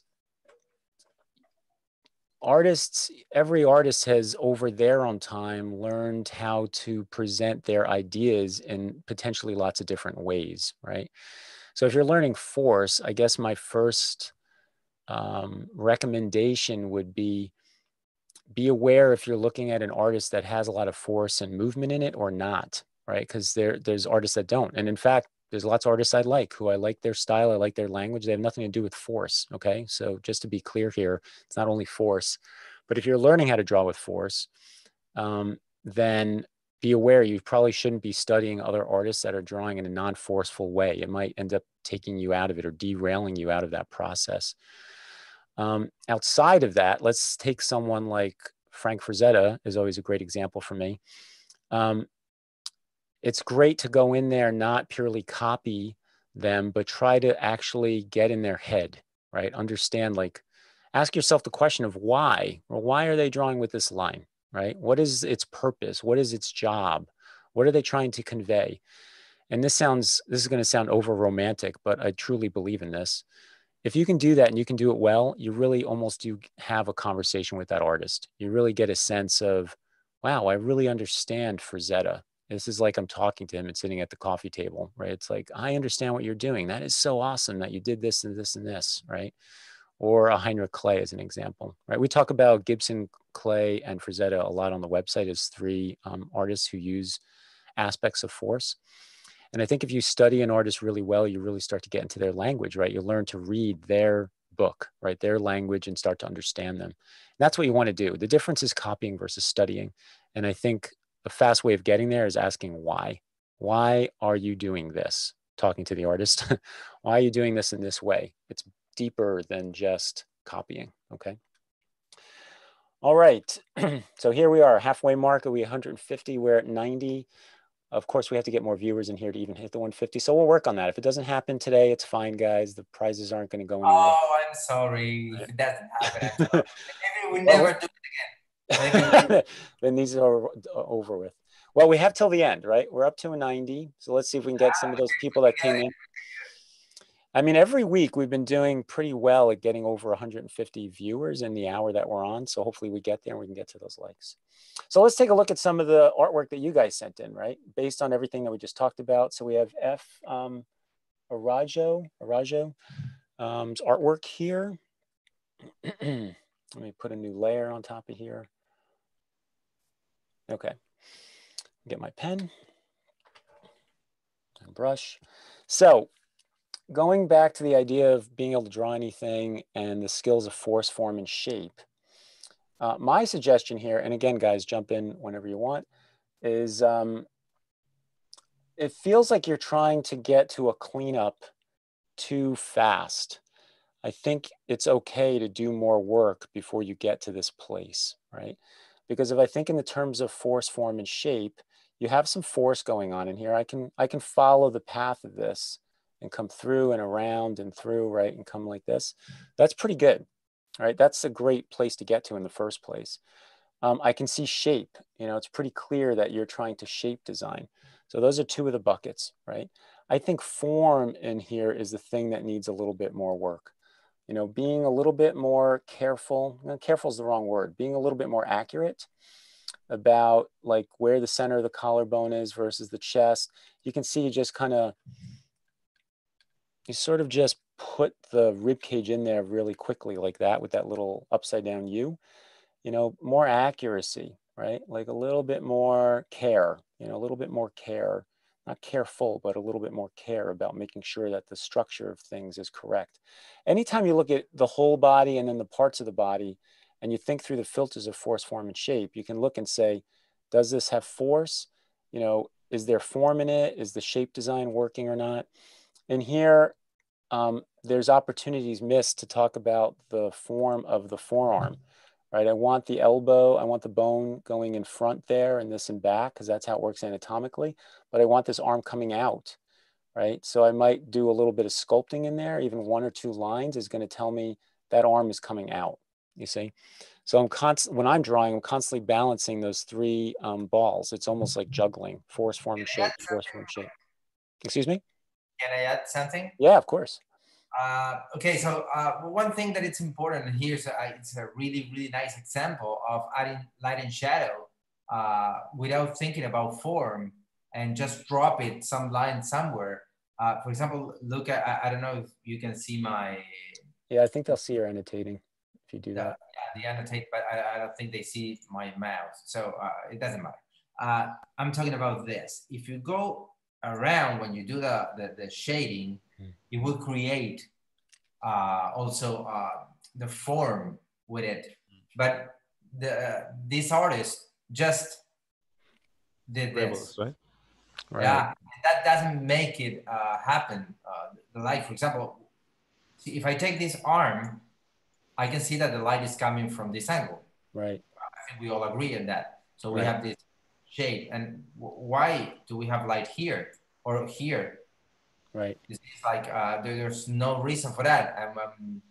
artists, every artist has over their own time learned how to present their ideas in potentially lots of different ways, right? So if you're learning force, I guess my first um, recommendation would be be aware if you're looking at an artist that has a lot of force and movement in it or not, right? Because there, there's artists that don't. And in fact, there's lots of artists I like who I like their style, I like their language. They have nothing to do with force, okay? So just to be clear here, it's not only force, but if you're learning how to draw with force, um, then be aware you probably shouldn't be studying other artists that are drawing in a non-forceful way. It might end up taking you out of it or derailing you out of that process. Um, outside of that, let's take someone like Frank Frazetta is always a great example for me. Um, it's great to go in there, not purely copy them, but try to actually get in their head, right? Understand, like, ask yourself the question of why, or why are they drawing with this line, right? What is its purpose? What is its job? What are they trying to convey? And this sounds, this is going to sound over romantic, but I truly believe in this. If you can do that and you can do it well, you really almost do have a conversation with that artist. You really get a sense of, wow, I really understand Frazetta. This is like I'm talking to him and sitting at the coffee table, right? It's like, I understand what you're doing. That is so awesome that you did this and this and this, right? Or a Heinrich Clay as an example, right? We talk about Gibson, Clay, and Frazetta a lot on the website as three um, artists who use aspects of force. And I think if you study an artist really well, you really start to get into their language, right? You learn to read their book, right? Their language and start to understand them. And that's what you want to do. The difference is copying versus studying. And I think a fast way of getting there is asking why. Why are you doing this? Talking to the artist. Why are you doing this in this way? It's deeper than just copying, okay? All right. So here we are, halfway mark. Are we one hundred fifty? We're at ninety. Of course, we have to get more viewers in here to even hit the one fifty. So we'll work on that. If it doesn't happen today, it's fine, guys. The prizes aren't going to go anywhere. Oh, I'm sorry if it doesn't happen. I'm sorry. Maybe we Well, never do it again. Maybe. Then these are over with. Well, we have till the end, right? We're up to a ninety. So let's see if we can get some of those people that came in. I mean, every week we've been doing pretty well at getting over one hundred fifty viewers in the hour that we're on. So hopefully we get there and we can get to those likes. So let's take a look at some of the artwork that you guys sent in, right? Based on everything that we just talked about. So we have F. Um, Arajo, Arajo um, artwork here. Let me put a new layer on top of here. Okay, get my pen and brush. So going back to the idea of being able to draw anything and the skills of force, form, and shape, uh, my suggestion here, and again, guys, jump in whenever you want, is um, it feels like you're trying to get to a cleanup too fast. I think it's okay to do more work before you get to this place, right? Because if I think in the terms of force, form, and shape, you have some force going on in here. I can, I can follow the path of this and come through and around and through, right? And come like this. That's pretty good, right? That's a great place to get to in the first place. Um, I can see shape. You know, it's pretty clear that you're trying to shape design. So those are two of the buckets, right? I think form in here is the thing that needs a little bit more work. You know, being a little bit more careful, no, careful is the wrong word, being a little bit more accurate about like where the center of the collarbone is versus the chest. You can see you just kind of, you sort of just put the rib cage in there really quickly like that with that little upside down U. You know, more accuracy, right? Like a little bit more care, you know, a little bit more care, not careful, but a little bit more care about making sure that the structure of things is correct. Anytime you look at the whole body and then the parts of the body, and you think through the filters of force, form, and shape, you can look and say, Does this have force? You know, is there form in it? Is the shape design working or not? And here, um, there's opportunities missed to talk about the form of the forearm, right? I want the elbow, I want the bone going in front there and this in back, because that's how it works anatomically, but I want this arm coming out, right? So I might do a little bit of sculpting in there. Even one or two lines is going to tell me that arm is coming out, you see? So I'm constant, when I'm drawing, I'm constantly balancing those three um, balls. It's almost like juggling: force, form, and shape, force, form, shape. Excuse me? Can I add something? Yeah, of course. Uh, okay, so uh, one thing that it's important, and here's a, it's a really, really nice example of adding light and shadow uh, without thinking about form, and just drop it some line somewhere. Uh, for example, look at, I, I don't know if you can see my... Yeah, I think they'll see you're annotating if you do the, that. yeah, the annotate, but I, I don't think they see my mouse, so uh, it doesn't matter. Uh, I'm talking about this. If you go around when you do the, the, the shading, mm. it will create uh, also uh, the form with it. But the uh, this artist just did this. Right? Right. Yeah, that doesn't make it uh, happen. Uh, the light, for example, see, if I take this arm, I can see that the light is coming from this angle. Right. I think we all agree on that. So we right. have this shade. And why do we have light here or here? Right. It's like uh, there, there's no reason for that. Um, um,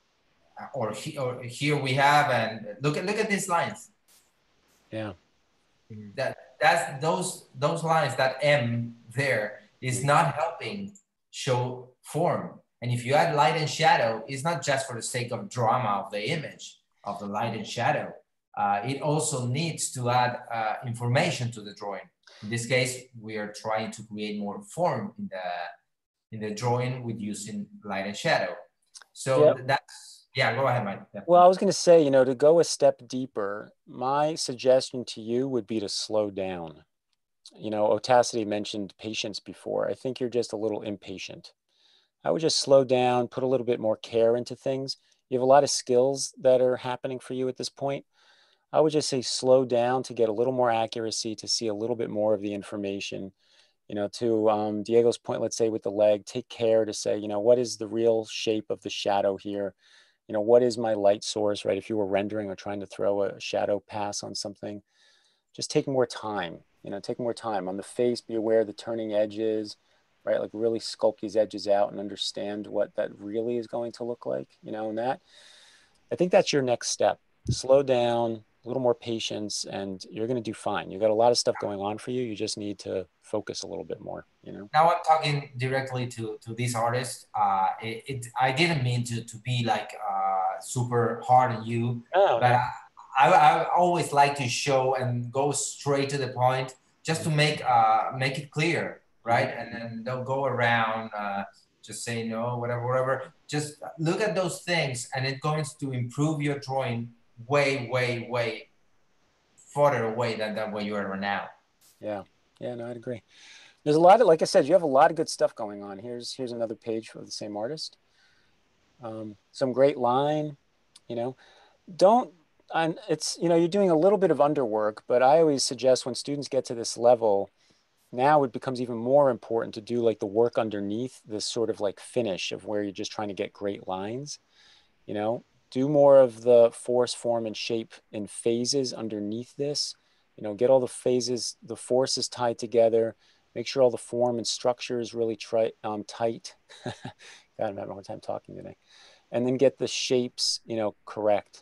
or, he, or here we have, and look at look at these lines. Yeah. That that's those those lines, that M there is mm-hmm. not helping show form. And if you add light and shadow, it's not just for the sake of drama of the image of the light and shadow. Uh, it also needs to add uh, information to the drawing. In this case, we are trying to create more form in the in the drawing with using light and shadow. So yep. that's, yeah, go ahead, Mike. Yeah. Well, I was going to say, you know, to go a step deeper, my suggestion to you would be to slow down. You know, Otacity mentioned patience before. I think you're just a little impatient. I would just slow down, put a little bit more care into things. You have a lot of skills that are happening for you at this point. I would just say slow down to get a little more accuracy, to see a little bit more of the information. You know, to um, Diego's point, let's say with the leg, take care to say, you know, what is the real shape of the shadow here? You know, what is my light source, right? If you were rendering or trying to throw a shadow pass on something, just take more time, you know, take more time. On the face, be aware of the turning edges, right? Like really sculpt these edges out and understand what that really is going to look like, you know, and that, I think that's your next step. Slow down, a little more patience, and you're going to do fine. You've got a lot of stuff going on for you. You just need to focus a little bit more, you know? Now I'm talking directly to, to this artist. Uh, it, it, I didn't mean to, to be like uh, super hard on you, oh, but no. I, I, I always like to show and go straight to the point, just to make, uh, make it clear, right? And then don't go around uh, just say no, whatever, whatever. Just look at those things, and it's going to improve your drawing way, way, way further away than, than where you are now. Yeah, yeah, no, I'd agree. There's a lot of, like I said, you have a lot of good stuff going on. Here's here's another page for the same artist. Um, some great line, you know. Don't, and it's, you know, you're doing a little bit of underwork, but I always suggest when students get to this level, now it becomes even more important to do like the work underneath this sort of like finish of where you're just trying to get great lines, you know. Do more of the force, form, and shape in phases underneath this. You know, get all the phases, the forces tied together. Make sure all the form and structure is really tri um, tight. God, I'm having a hard time talking today. And then get the shapes, you know, correct.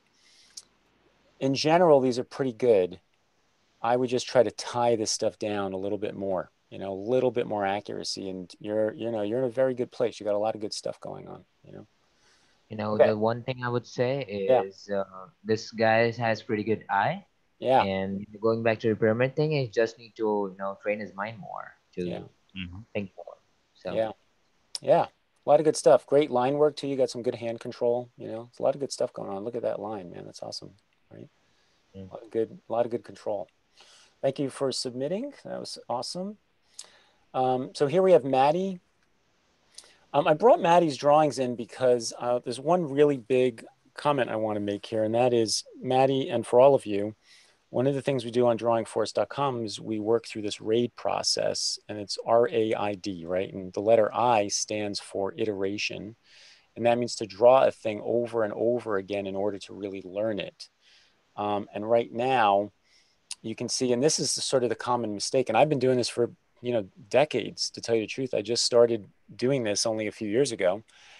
In general, these are pretty good. I would just try to tie this stuff down a little bit more, you know, a little bit more accuracy. And you're, you know, you're in a very good place. You got a lot of good stuff going on, you know. You know, Okay. the one thing I would say Yeah. is uh, this guy has pretty good eye. Yeah. And going back to the pyramid thing, he just need to, you know, train his mind more to Yeah. think more. So yeah, yeah, a lot of good stuff. Great line work too. You got some good hand control. You know, it's a lot of good stuff going on. Look at that line, man. That's awesome, right? Mm. A lot of good, a lot of good control. Thank you for submitting. That was awesome. Um, so here we have Maddie. Um, I brought Maddie's drawings in because uh, there's one really big comment I want to make here, and that is, Maddie, and for all of you, one of the things we do on drawing force dot com is we work through this RAID process, and it's R A I D, right? And the letter I stands for iteration. And that means to draw a thing over and over again in order to really learn it. Um, and right now, you can see, and this is sort of the common mistake, and I've been doing this for, you know, decades, to tell you the truth. I just started doing this only a few years ago,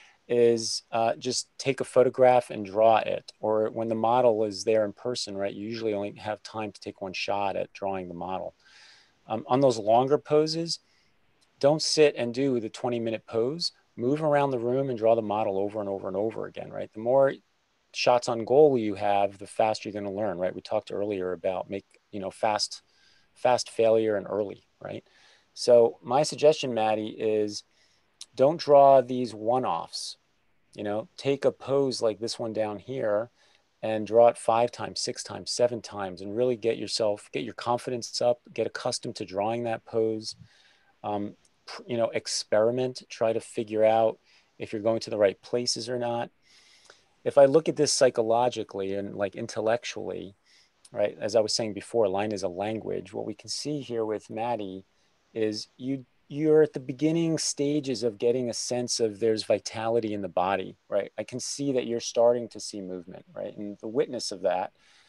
is uh, just take a photograph and draw it. Or when the model is there in person, right, you usually only have time to take one shot at drawing the model. Um, on those longer poses, don't sit and do the twenty minute pose. Move around the room and draw the model over and over and over again, right? The more shots on goal you have, the faster you're going to learn, right? We talked earlier about make, you know, fast, fast failure and early, right? So my suggestion, Maddie, is don't draw these one-offs. You know, take a pose like this one down here and draw it five times, six times, seven times, and really get yourself, get your confidence up, get accustomed to drawing that pose. Um, you know, experiment, try to figure out if you're going to the right places or not. If I look at this psychologically and like intellectually, right, as I was saying before, line is a language. What we can see here with Maddie is you you're at the beginning stages of getting a sense of there's vitality in the body, right? I can see that you're starting to see movement, right? And the witness of that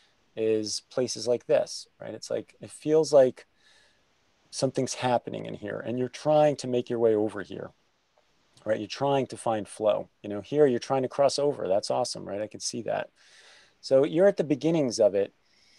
is places like this, right? It's like, it feels like something's happening in here and you're trying to make your way over here, right? You're trying to find flow. You know, here you're trying to cross over. That's awesome, right? I can see that. So you're at the beginnings of it.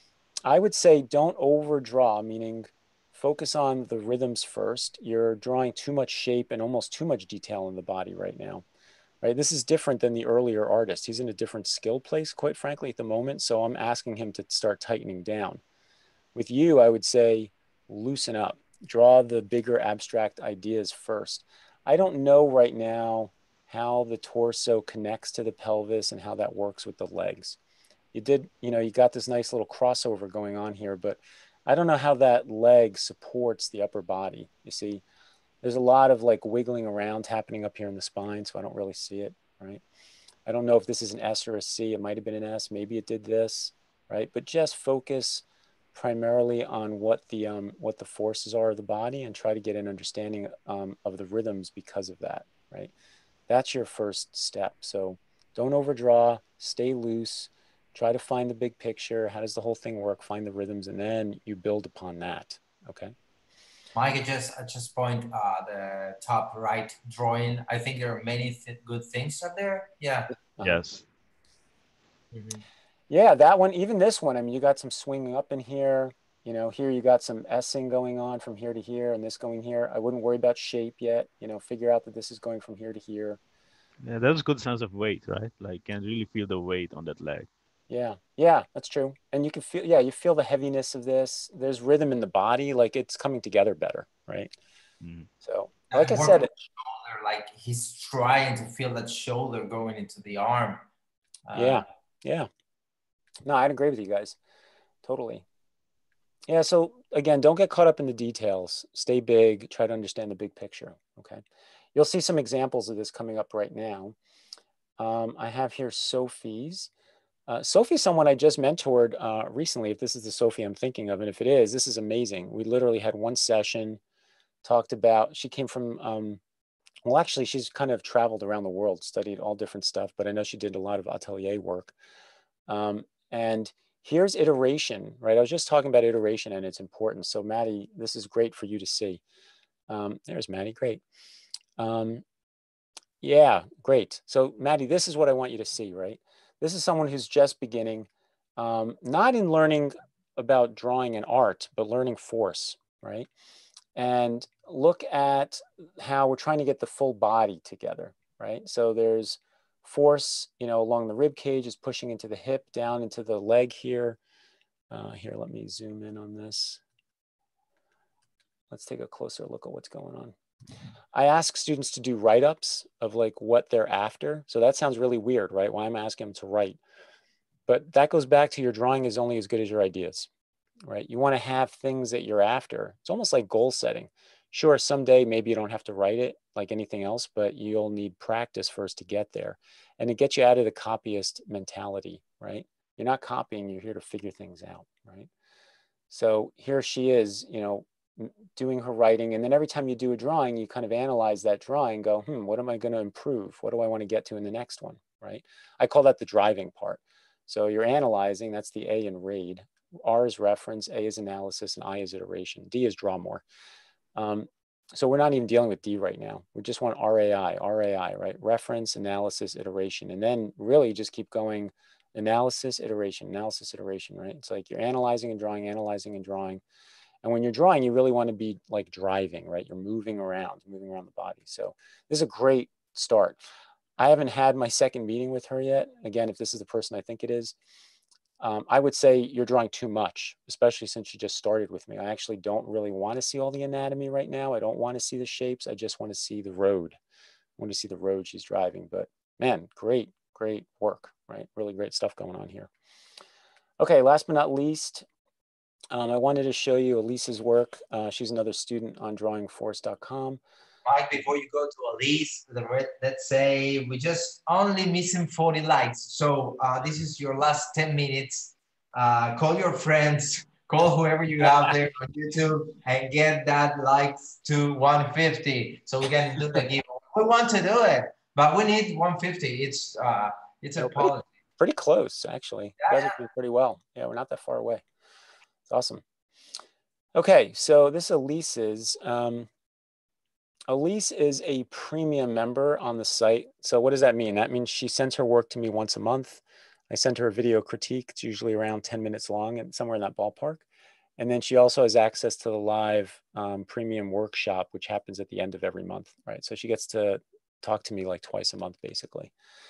I would say don't overdraw, meaning focus on the rhythms first. You're drawing too much shape and almost too much detail in the body right now, right? This is different than the earlier artist. He's in a different skill place, quite frankly, at the moment. So I'm asking him to start tightening down. With you, I would say loosen up, draw the bigger abstract ideas first. I don't know right now how the torso connects to the pelvis and how that works with the legs. You did, you know, you got this nice little crossover going on here, but I don't know how that leg supports the upper body. You see, there's a lot of like wiggling around happening up here in the spine, so I don't really see it, right? I don't know if this is an S or a C. It might have been an S. Maybe it did this, right? But just focus primarily on what the um, what the forces are of the body and try to get an understanding um, of the rhythms because of that, right? That's your first step. So don't overdraw, stay loose, try to find the big picture. How does the whole thing work? Find the rhythms, and then you build upon that. Okay. Mike, I just I just point uh, the top right drawing. I think there are many th good things up there. Yeah. Uh-huh. Yes. Mm-hmm. Yeah, that one, even this one, I mean, you got some swinging up in here. You know, here you got some S-ing going on from here to here and this going here. I wouldn't worry about shape yet. You know, figure out that this is going from here to here. Yeah, that's a good sense of weight, right? Like, can really feel the weight on that leg. Yeah, yeah, that's true. And you can feel, yeah, you feel the heaviness of this. There's rhythm in the body, like it's coming together better, right? Mm. So, like I And work on said, the shoulder, like he's trying to feel that shoulder going into the arm. Uh, yeah, yeah. No, I'd agree with you guys. Totally. Yeah, so again, don't get caught up in the details. Stay big, try to understand the big picture, okay? You'll see some examples of this coming up right now. Um, I have here Sophie's. Uh, Sophie's someone I just mentored uh, recently, if this is the Sophie I'm thinking of, and if it is, this is amazing. We literally had one session, talked about, she came from, um, well, actually, she's kind of traveled around the world, studied all different stuff, but I know she did a lot of atelier work. Um, and here's iteration, right? I was just talking about iteration and its importance. So Maddie, this is great for you to see. Um, there's Maddie, great. Um, yeah, great. So Maddie, this is what I want you to see, right? This is someone who's just beginning, um, not in learning about drawing and art, but learning force, right? And look at how we're trying to get the full body together, right? So there's force, you know, along the rib cage is pushing into the hip, down into the leg here. Uh, here, let me zoom in on this. Let's take a closer look at what's going on. I ask students to do write-ups of like what they're after. So that sounds really weird, right? Why am I asking them to write? But that goes back to your drawing is only as good as your ideas, right? You want to have things that you're after. It's almost like goal setting. Sure, someday maybe you don't have to write it like anything else, but you'll need practice first to get there. And to get you out of the copyist mentality, right? You're not copying, you're here to figure things out, right? So here she is, you know, doing her writing. And then every time you do a drawing, you kind of analyze that drawing, go, hmm, what am I going to improve? What do I want to get to in the next one, right? I call that the driving part. So you're analyzing, that's the A in RAID. R is reference, A is analysis, and I is iteration. D is draw more. Um, so we're not even dealing with D right now. We just want R A I, R A I, right? Reference, analysis, iteration. And then really just keep going, analysis, iteration, analysis, iteration, right? It's like you're analyzing and drawing, analyzing and drawing. And when you're drawing, you really want to be like driving, right? You're moving around, moving around the body. So this is a great start. I haven't had my second meeting with her yet. Again, if this is the person I think it is, um, I would say you're drawing too much, especially since you just started with me. I actually don't really want to see all the anatomy right now. I don't want to see the shapes. I just want to see the road. I want to see the road she's driving. But man, great, great work, right? Really great stuff going on here. Okay, last but not least, um, I wanted to show you Elise's work. Uh, she's another student on drawing force dot com. Mike, before you go to Elise, let's say we just only missing forty likes. So uh, this is your last ten minutes. Uh, call your friends, call whoever you have there on YouTube and get that likes to one hundred fifty so we can do the giveaway. We want to do it, but we need one hundred fifty. It's uh, it's a No, policy. Pretty, pretty close, actually. Yeah, You guys are doing pretty well. Yeah, we're not that far away. It's awesome. Okay, so this Elise's. Um, Elise is a premium member on the site. So what does that mean? That means she sends her work to me once a month. I send her a video critique. It's usually around ten minutes long and somewhere in that ballpark. And then she also has access to the live um, premium workshop, which happens at the end of every month, right? So she gets to talk to me like twice a month, basically.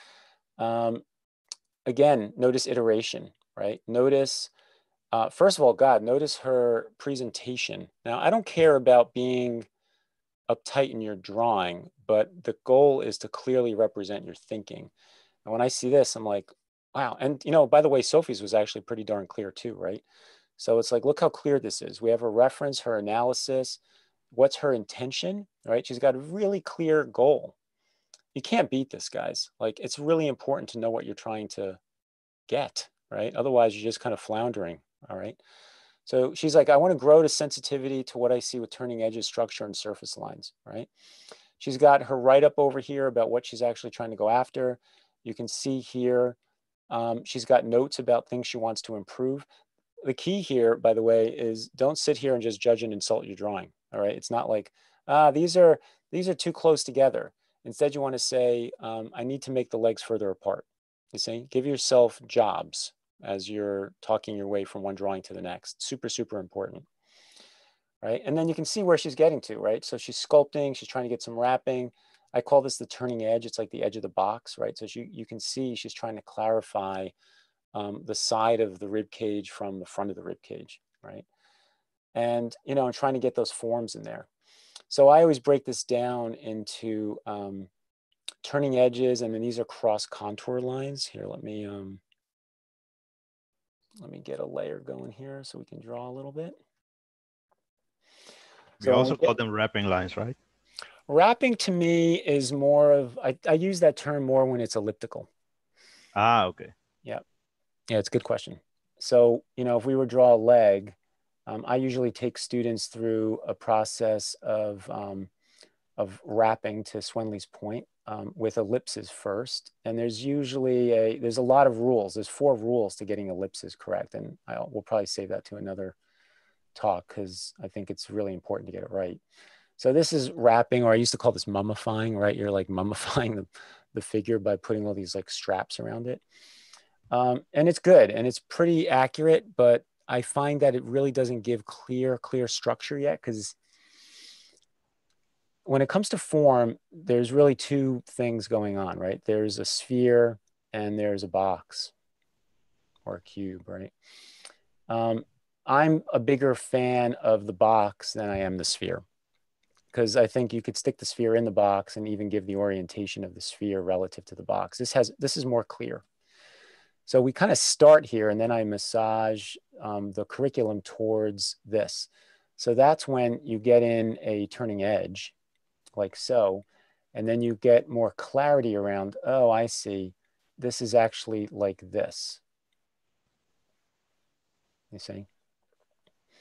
Um, again, notice iteration, right? Notice, uh, first of all, God, notice her presentation. Now, I don't care about being uptight in your drawing, but the goal is to clearly represent your thinking. And when I see this, I'm like, wow. And, you know, by the way, Sophie's was actually pretty darn clear too, right? So it's like, look how clear this is. We have her reference, her analysis, what's her intention, right? She's got a really clear goal. You can't beat this, guys. Like, it's really important to know what you're trying to get, right? Otherwise, you're just kind of floundering, all right? So she's like, I want to grow to sensitivity to what I see with turning edges, structure, and surface lines, right? She's got her write-up over here about what she's actually trying to go after. You can see here, um, she's got notes about things she wants to improve. The key here, by the way, is don't sit here and just judge and insult your drawing, all right? It's not like, ah, these are, these are too close together. Instead, you want to say, um, I need to make the legs further apart. You see, give yourself jobs as you're talking your way from one drawing to the next. Super, super important, right? And then you can see where she's getting to, right? So she's sculpting, she's trying to get some wrapping. I call this the turning edge. It's like the edge of the box, right? So she, you can see she's trying to clarify um, the side of the rib cage from the front of the rib cage, right? And, you know, I'm trying to get those forms in there. So I always break this down into um, turning edges, and then these are cross contour lines. Here, let me, um, Let me get a layer going here so we can draw a little bit. We so also we call them wrapping lines, right? Wrapping to me is more of, I, I use that term more when it's elliptical. Ah, okay. Yeah. Yeah, it's a good question. So, you know, if we were to draw a leg, um, I usually take students through a process of, um, of wrapping to Swenley's point um, with ellipses first. And there's usually a, there's a lot of rules. There's four rules to getting ellipses correct. And I'll, we'll probably save that to another talk because I think it's really important to get it right. So this is wrapping, or I used to call this mummifying, right? You're like mummifying the, the figure by putting all these like straps around it. Um, and it's good and it's pretty accurate, but I find that it really doesn't give clear, clear structure yet, because when it comes to form, there's really two things going on, right? There's a sphere and there's a box or a cube, right? Um, I'm a bigger fan of the box than I am the sphere, because I think you could stick the sphere in the box and even give the orientation of the sphere relative to the box. This has, this is more clear. So we kind of start here and then I massage um, the curriculum towards this. So that's when you get in a turning edge, like so, and then you get more clarity around, oh, I see, this is actually like this, you see?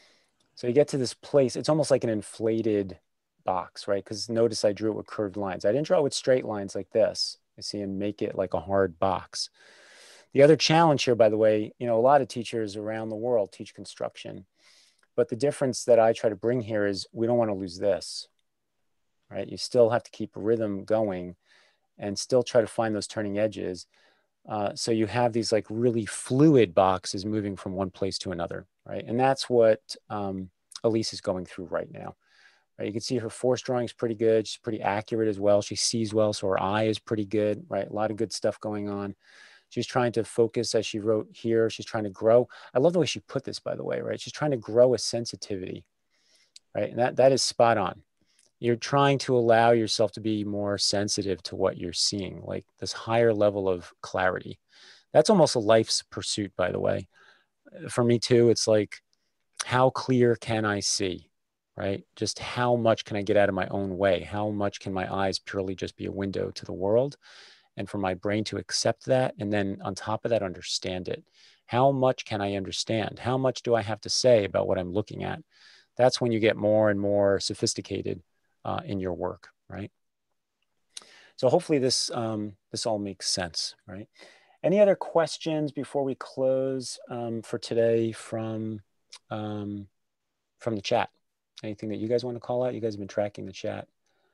So you get to this place, it's almost like an inflated box, right? Because notice I drew it with curved lines. I didn't draw it with straight lines like this. I see, and make it like a hard box. The other challenge here, by the way, you know, a lot of teachers around the world teach construction, but the difference that I try to bring here is we don't want to lose this, right? You still have to keep rhythm going and still try to find those turning edges. Uh, so you have these like really fluid boxes moving from one place to another, right? And that's what um, Elise is going through right now. Right? You can see her force drawing is pretty good. She's pretty accurate as well. She sees well, so her eye is pretty good, right? A lot of good stuff going on. She's trying to focus, as she wrote here. She's trying to grow. I love the way she put this, by the way, right? She's trying to grow a sensitivity, right? And that, that is spot on. You're trying to allow yourself to be more sensitive to what you're seeing, like this higher level of clarity. That's almost a life's pursuit, by the way. For me too, it's like, how clear can I see, right? Just how much can I get out of my own way? How much can my eyes purely just be a window to the world? And for my brain to accept that, and then on top of that, understand it. How much can I understand? How much do I have to say about what I'm looking at? That's when you get more and more sophisticated uh, in your work, right? So hopefully this, um, this all makes sense, right? Any other questions before we close um, for today from, um, from the chat? Anything that you guys want to call out? You guys have been tracking the chat.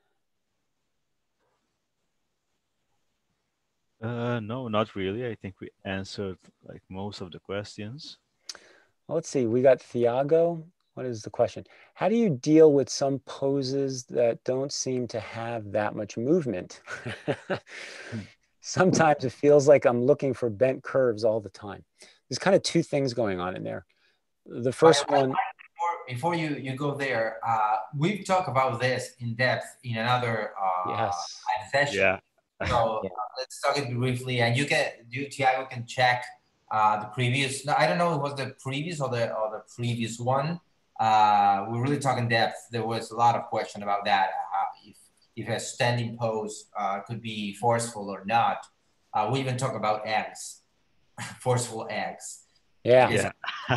Uh, no, not really. I think we answered like most of the questions. Well, let's see. We got Thiago. What is the question? How do you deal with some poses that don't seem to have that much movement? Sometimes it feels like I'm looking for bent curves all the time. There's kind of two things going on in there. The first By- by- one. Before, before you, you go there, uh, we've talked about this in depth in another uh, Yes. live session. Yeah. So Yeah. uh, let's talk it briefly, and you can, you Thiago can check uh, the previous. No, I don't know if it was the previous or the or the previous one. Uh, we really talk in depth. There was a lot of question about that. Uh, if if a standing pose uh, could be forceful or not. Uh, we even talk about eggs, forceful eggs. Yeah. Yeah.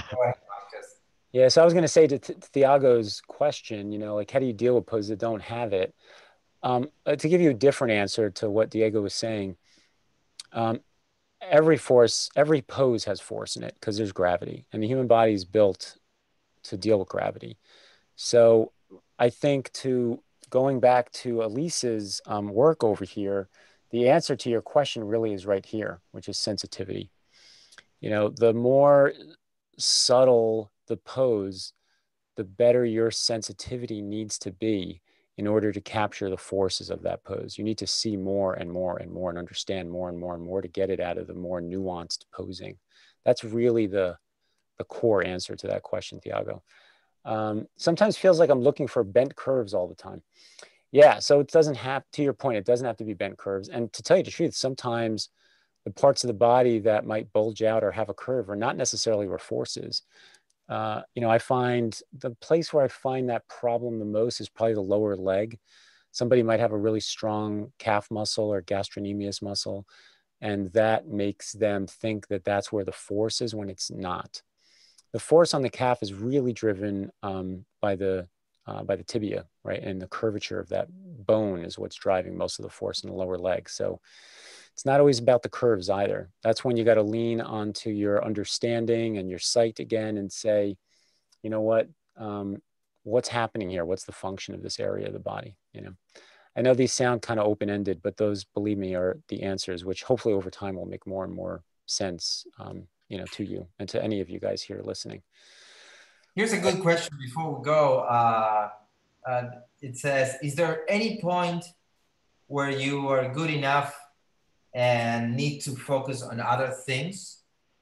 Yeah. So I was going to say to, to Thiago's question, you know, like, how do you deal with poses that don't have it? Um, uh, to give you a different answer to what Diego was saying, um, every force, every pose has force in it because there's gravity, and the human body is built to deal with gravity. So I think, to going back to Elise's um, work over here, the answer to your question really is right here, which is sensitivity. You know, the more subtle the pose, the better your sensitivity needs to be in order to capture the forces of that pose. You need to see more and more and more and understand more and more and more to get it out of the more nuanced posing. That's really the, the core answer to that question, Thiago. Um, sometimes feels like I'm looking for bent curves all the time. Yeah, so it doesn't have, to your point, it doesn't have to be bent curves. And to tell you the truth, sometimes the parts of the body that might bulge out or have a curve are not necessarily where force is. Uh, you know, I find the place where I find that problem the most is probably the lower leg. Somebody might have a really strong calf muscle or gastrocnemius muscle, and that makes them think that that's where the force is when it's not. The force on the calf is really driven um, by the uh, by the tibia, right? And the curvature of that bone is what's driving most of the force in the lower leg. So it's not always about the curves either. That's when you got to lean onto your understanding and your sight again and say, you know what, um, what's happening here? What's the function of this area of the body? You know, I know these sound kind of open-ended, but those, believe me, are the answers, which hopefully over time will make more and more sense, um, you know, to you and to any of you guys here listening. Here's a good question before we go. Uh, uh, it says, is there any point where you are good enough and need to focus on other things?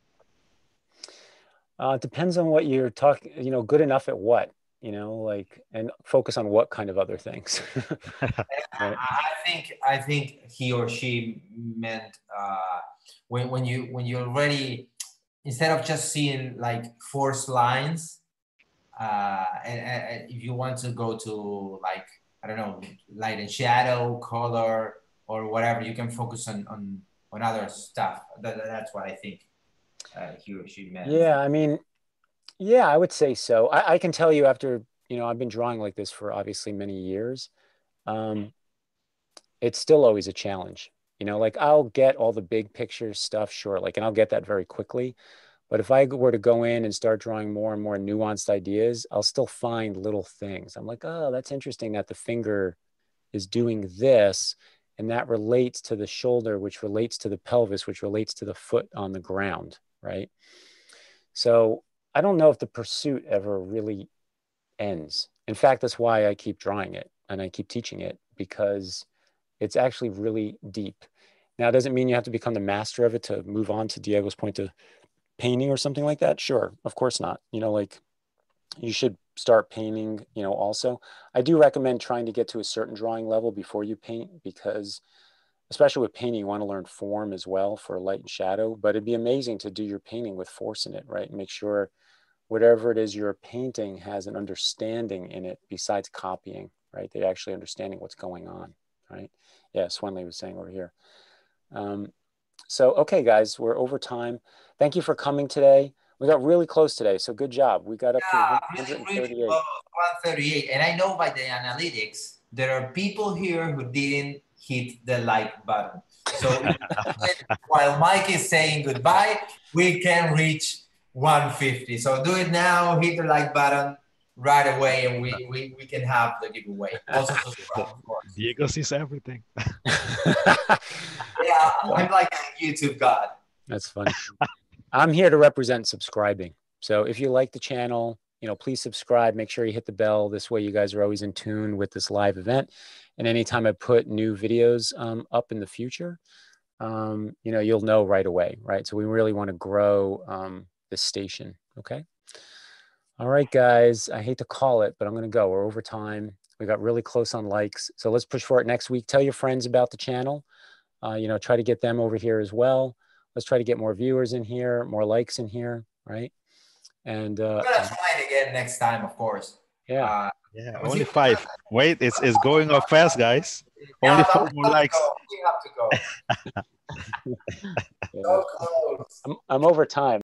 Uh, it depends on what you're talking, you know, good enough at what, you know, like, and focus on what kind of other things. Right? I think I think he or she meant uh, when when you when you already, instead of just seeing like forced lines, uh, and, and if you want to go to like, I don't know, light and shadow, color, or whatever, you can focus on on, on other stuff. That, that's what I think uh, he or she meant. Yeah, I mean, Yeah, I would say so. I, I can tell you after, you know, I've been drawing like this for obviously many years. Um, it's still always a challenge. You know, like I'll get all the big picture stuff, sure, like, and I'll get that very quickly. But if I were to go in and start drawing more and more nuanced ideas, I'll still find little things. I'm like, oh, that's interesting that the finger is doing this. And that relates to the shoulder, which relates to the pelvis, which relates to the foot on the ground, right? So I don't know if the pursuit ever really ends. In fact, that's why I keep drawing it and I keep teaching it, because it's actually really deep. Now, it doesn't mean you have to become the master of it to move on to Diego's point to painting or something like that. Sure, of course not. You know, like you should start painting, you know, also. I do recommend trying to get to a certain drawing level before you paint, because especially with painting, you want to learn form as well for light and shadow. But it'd be amazing to do your painting with force in it, right? And make sure whatever it is you're painting has an understanding in it besides copying, right? They actually understanding what's going on, right? Yeah, Swenley was saying over here. Um, so, okay, guys, we're over time. Thank you for coming today. We got really close today, so good job. We got up to Yeah, really, really one thirty-eight. close, one thirty-eight. And I know by the analytics, there are people here who didn't hit the like button. So while Mike is saying goodbye, we can reach one fifty. So do it now, hit the like button right away, and we, we, we can have the giveaway. Also subscribe, of course. Diego sees everything. Yeah, I'm like a YouTube god. That's funny. I'm here to represent subscribing. So if you like the channel, you know, please subscribe. Make sure you hit the bell. This way you guys are always in tune with this live event. And anytime I put new videos um, up in the future, um, you know, you'll know right away, right? So we really want to grow um, this station, okay? All right, guys, I hate to call it, but I'm going to go. We're over time. We got really close on likes. So let's push for it next week. Tell your friends about the channel. Uh, you know, try to get them over here as well. Let's try to get more viewers in here, more likes in here, right? And uh, We're gonna try it again next time, of course. yeah. Uh, Yeah, only five. Wait, it's it's going up fast, guys. yeah, Only but five we more have to likes. go. We have to go. Yeah. So close. I'm, I'm over time.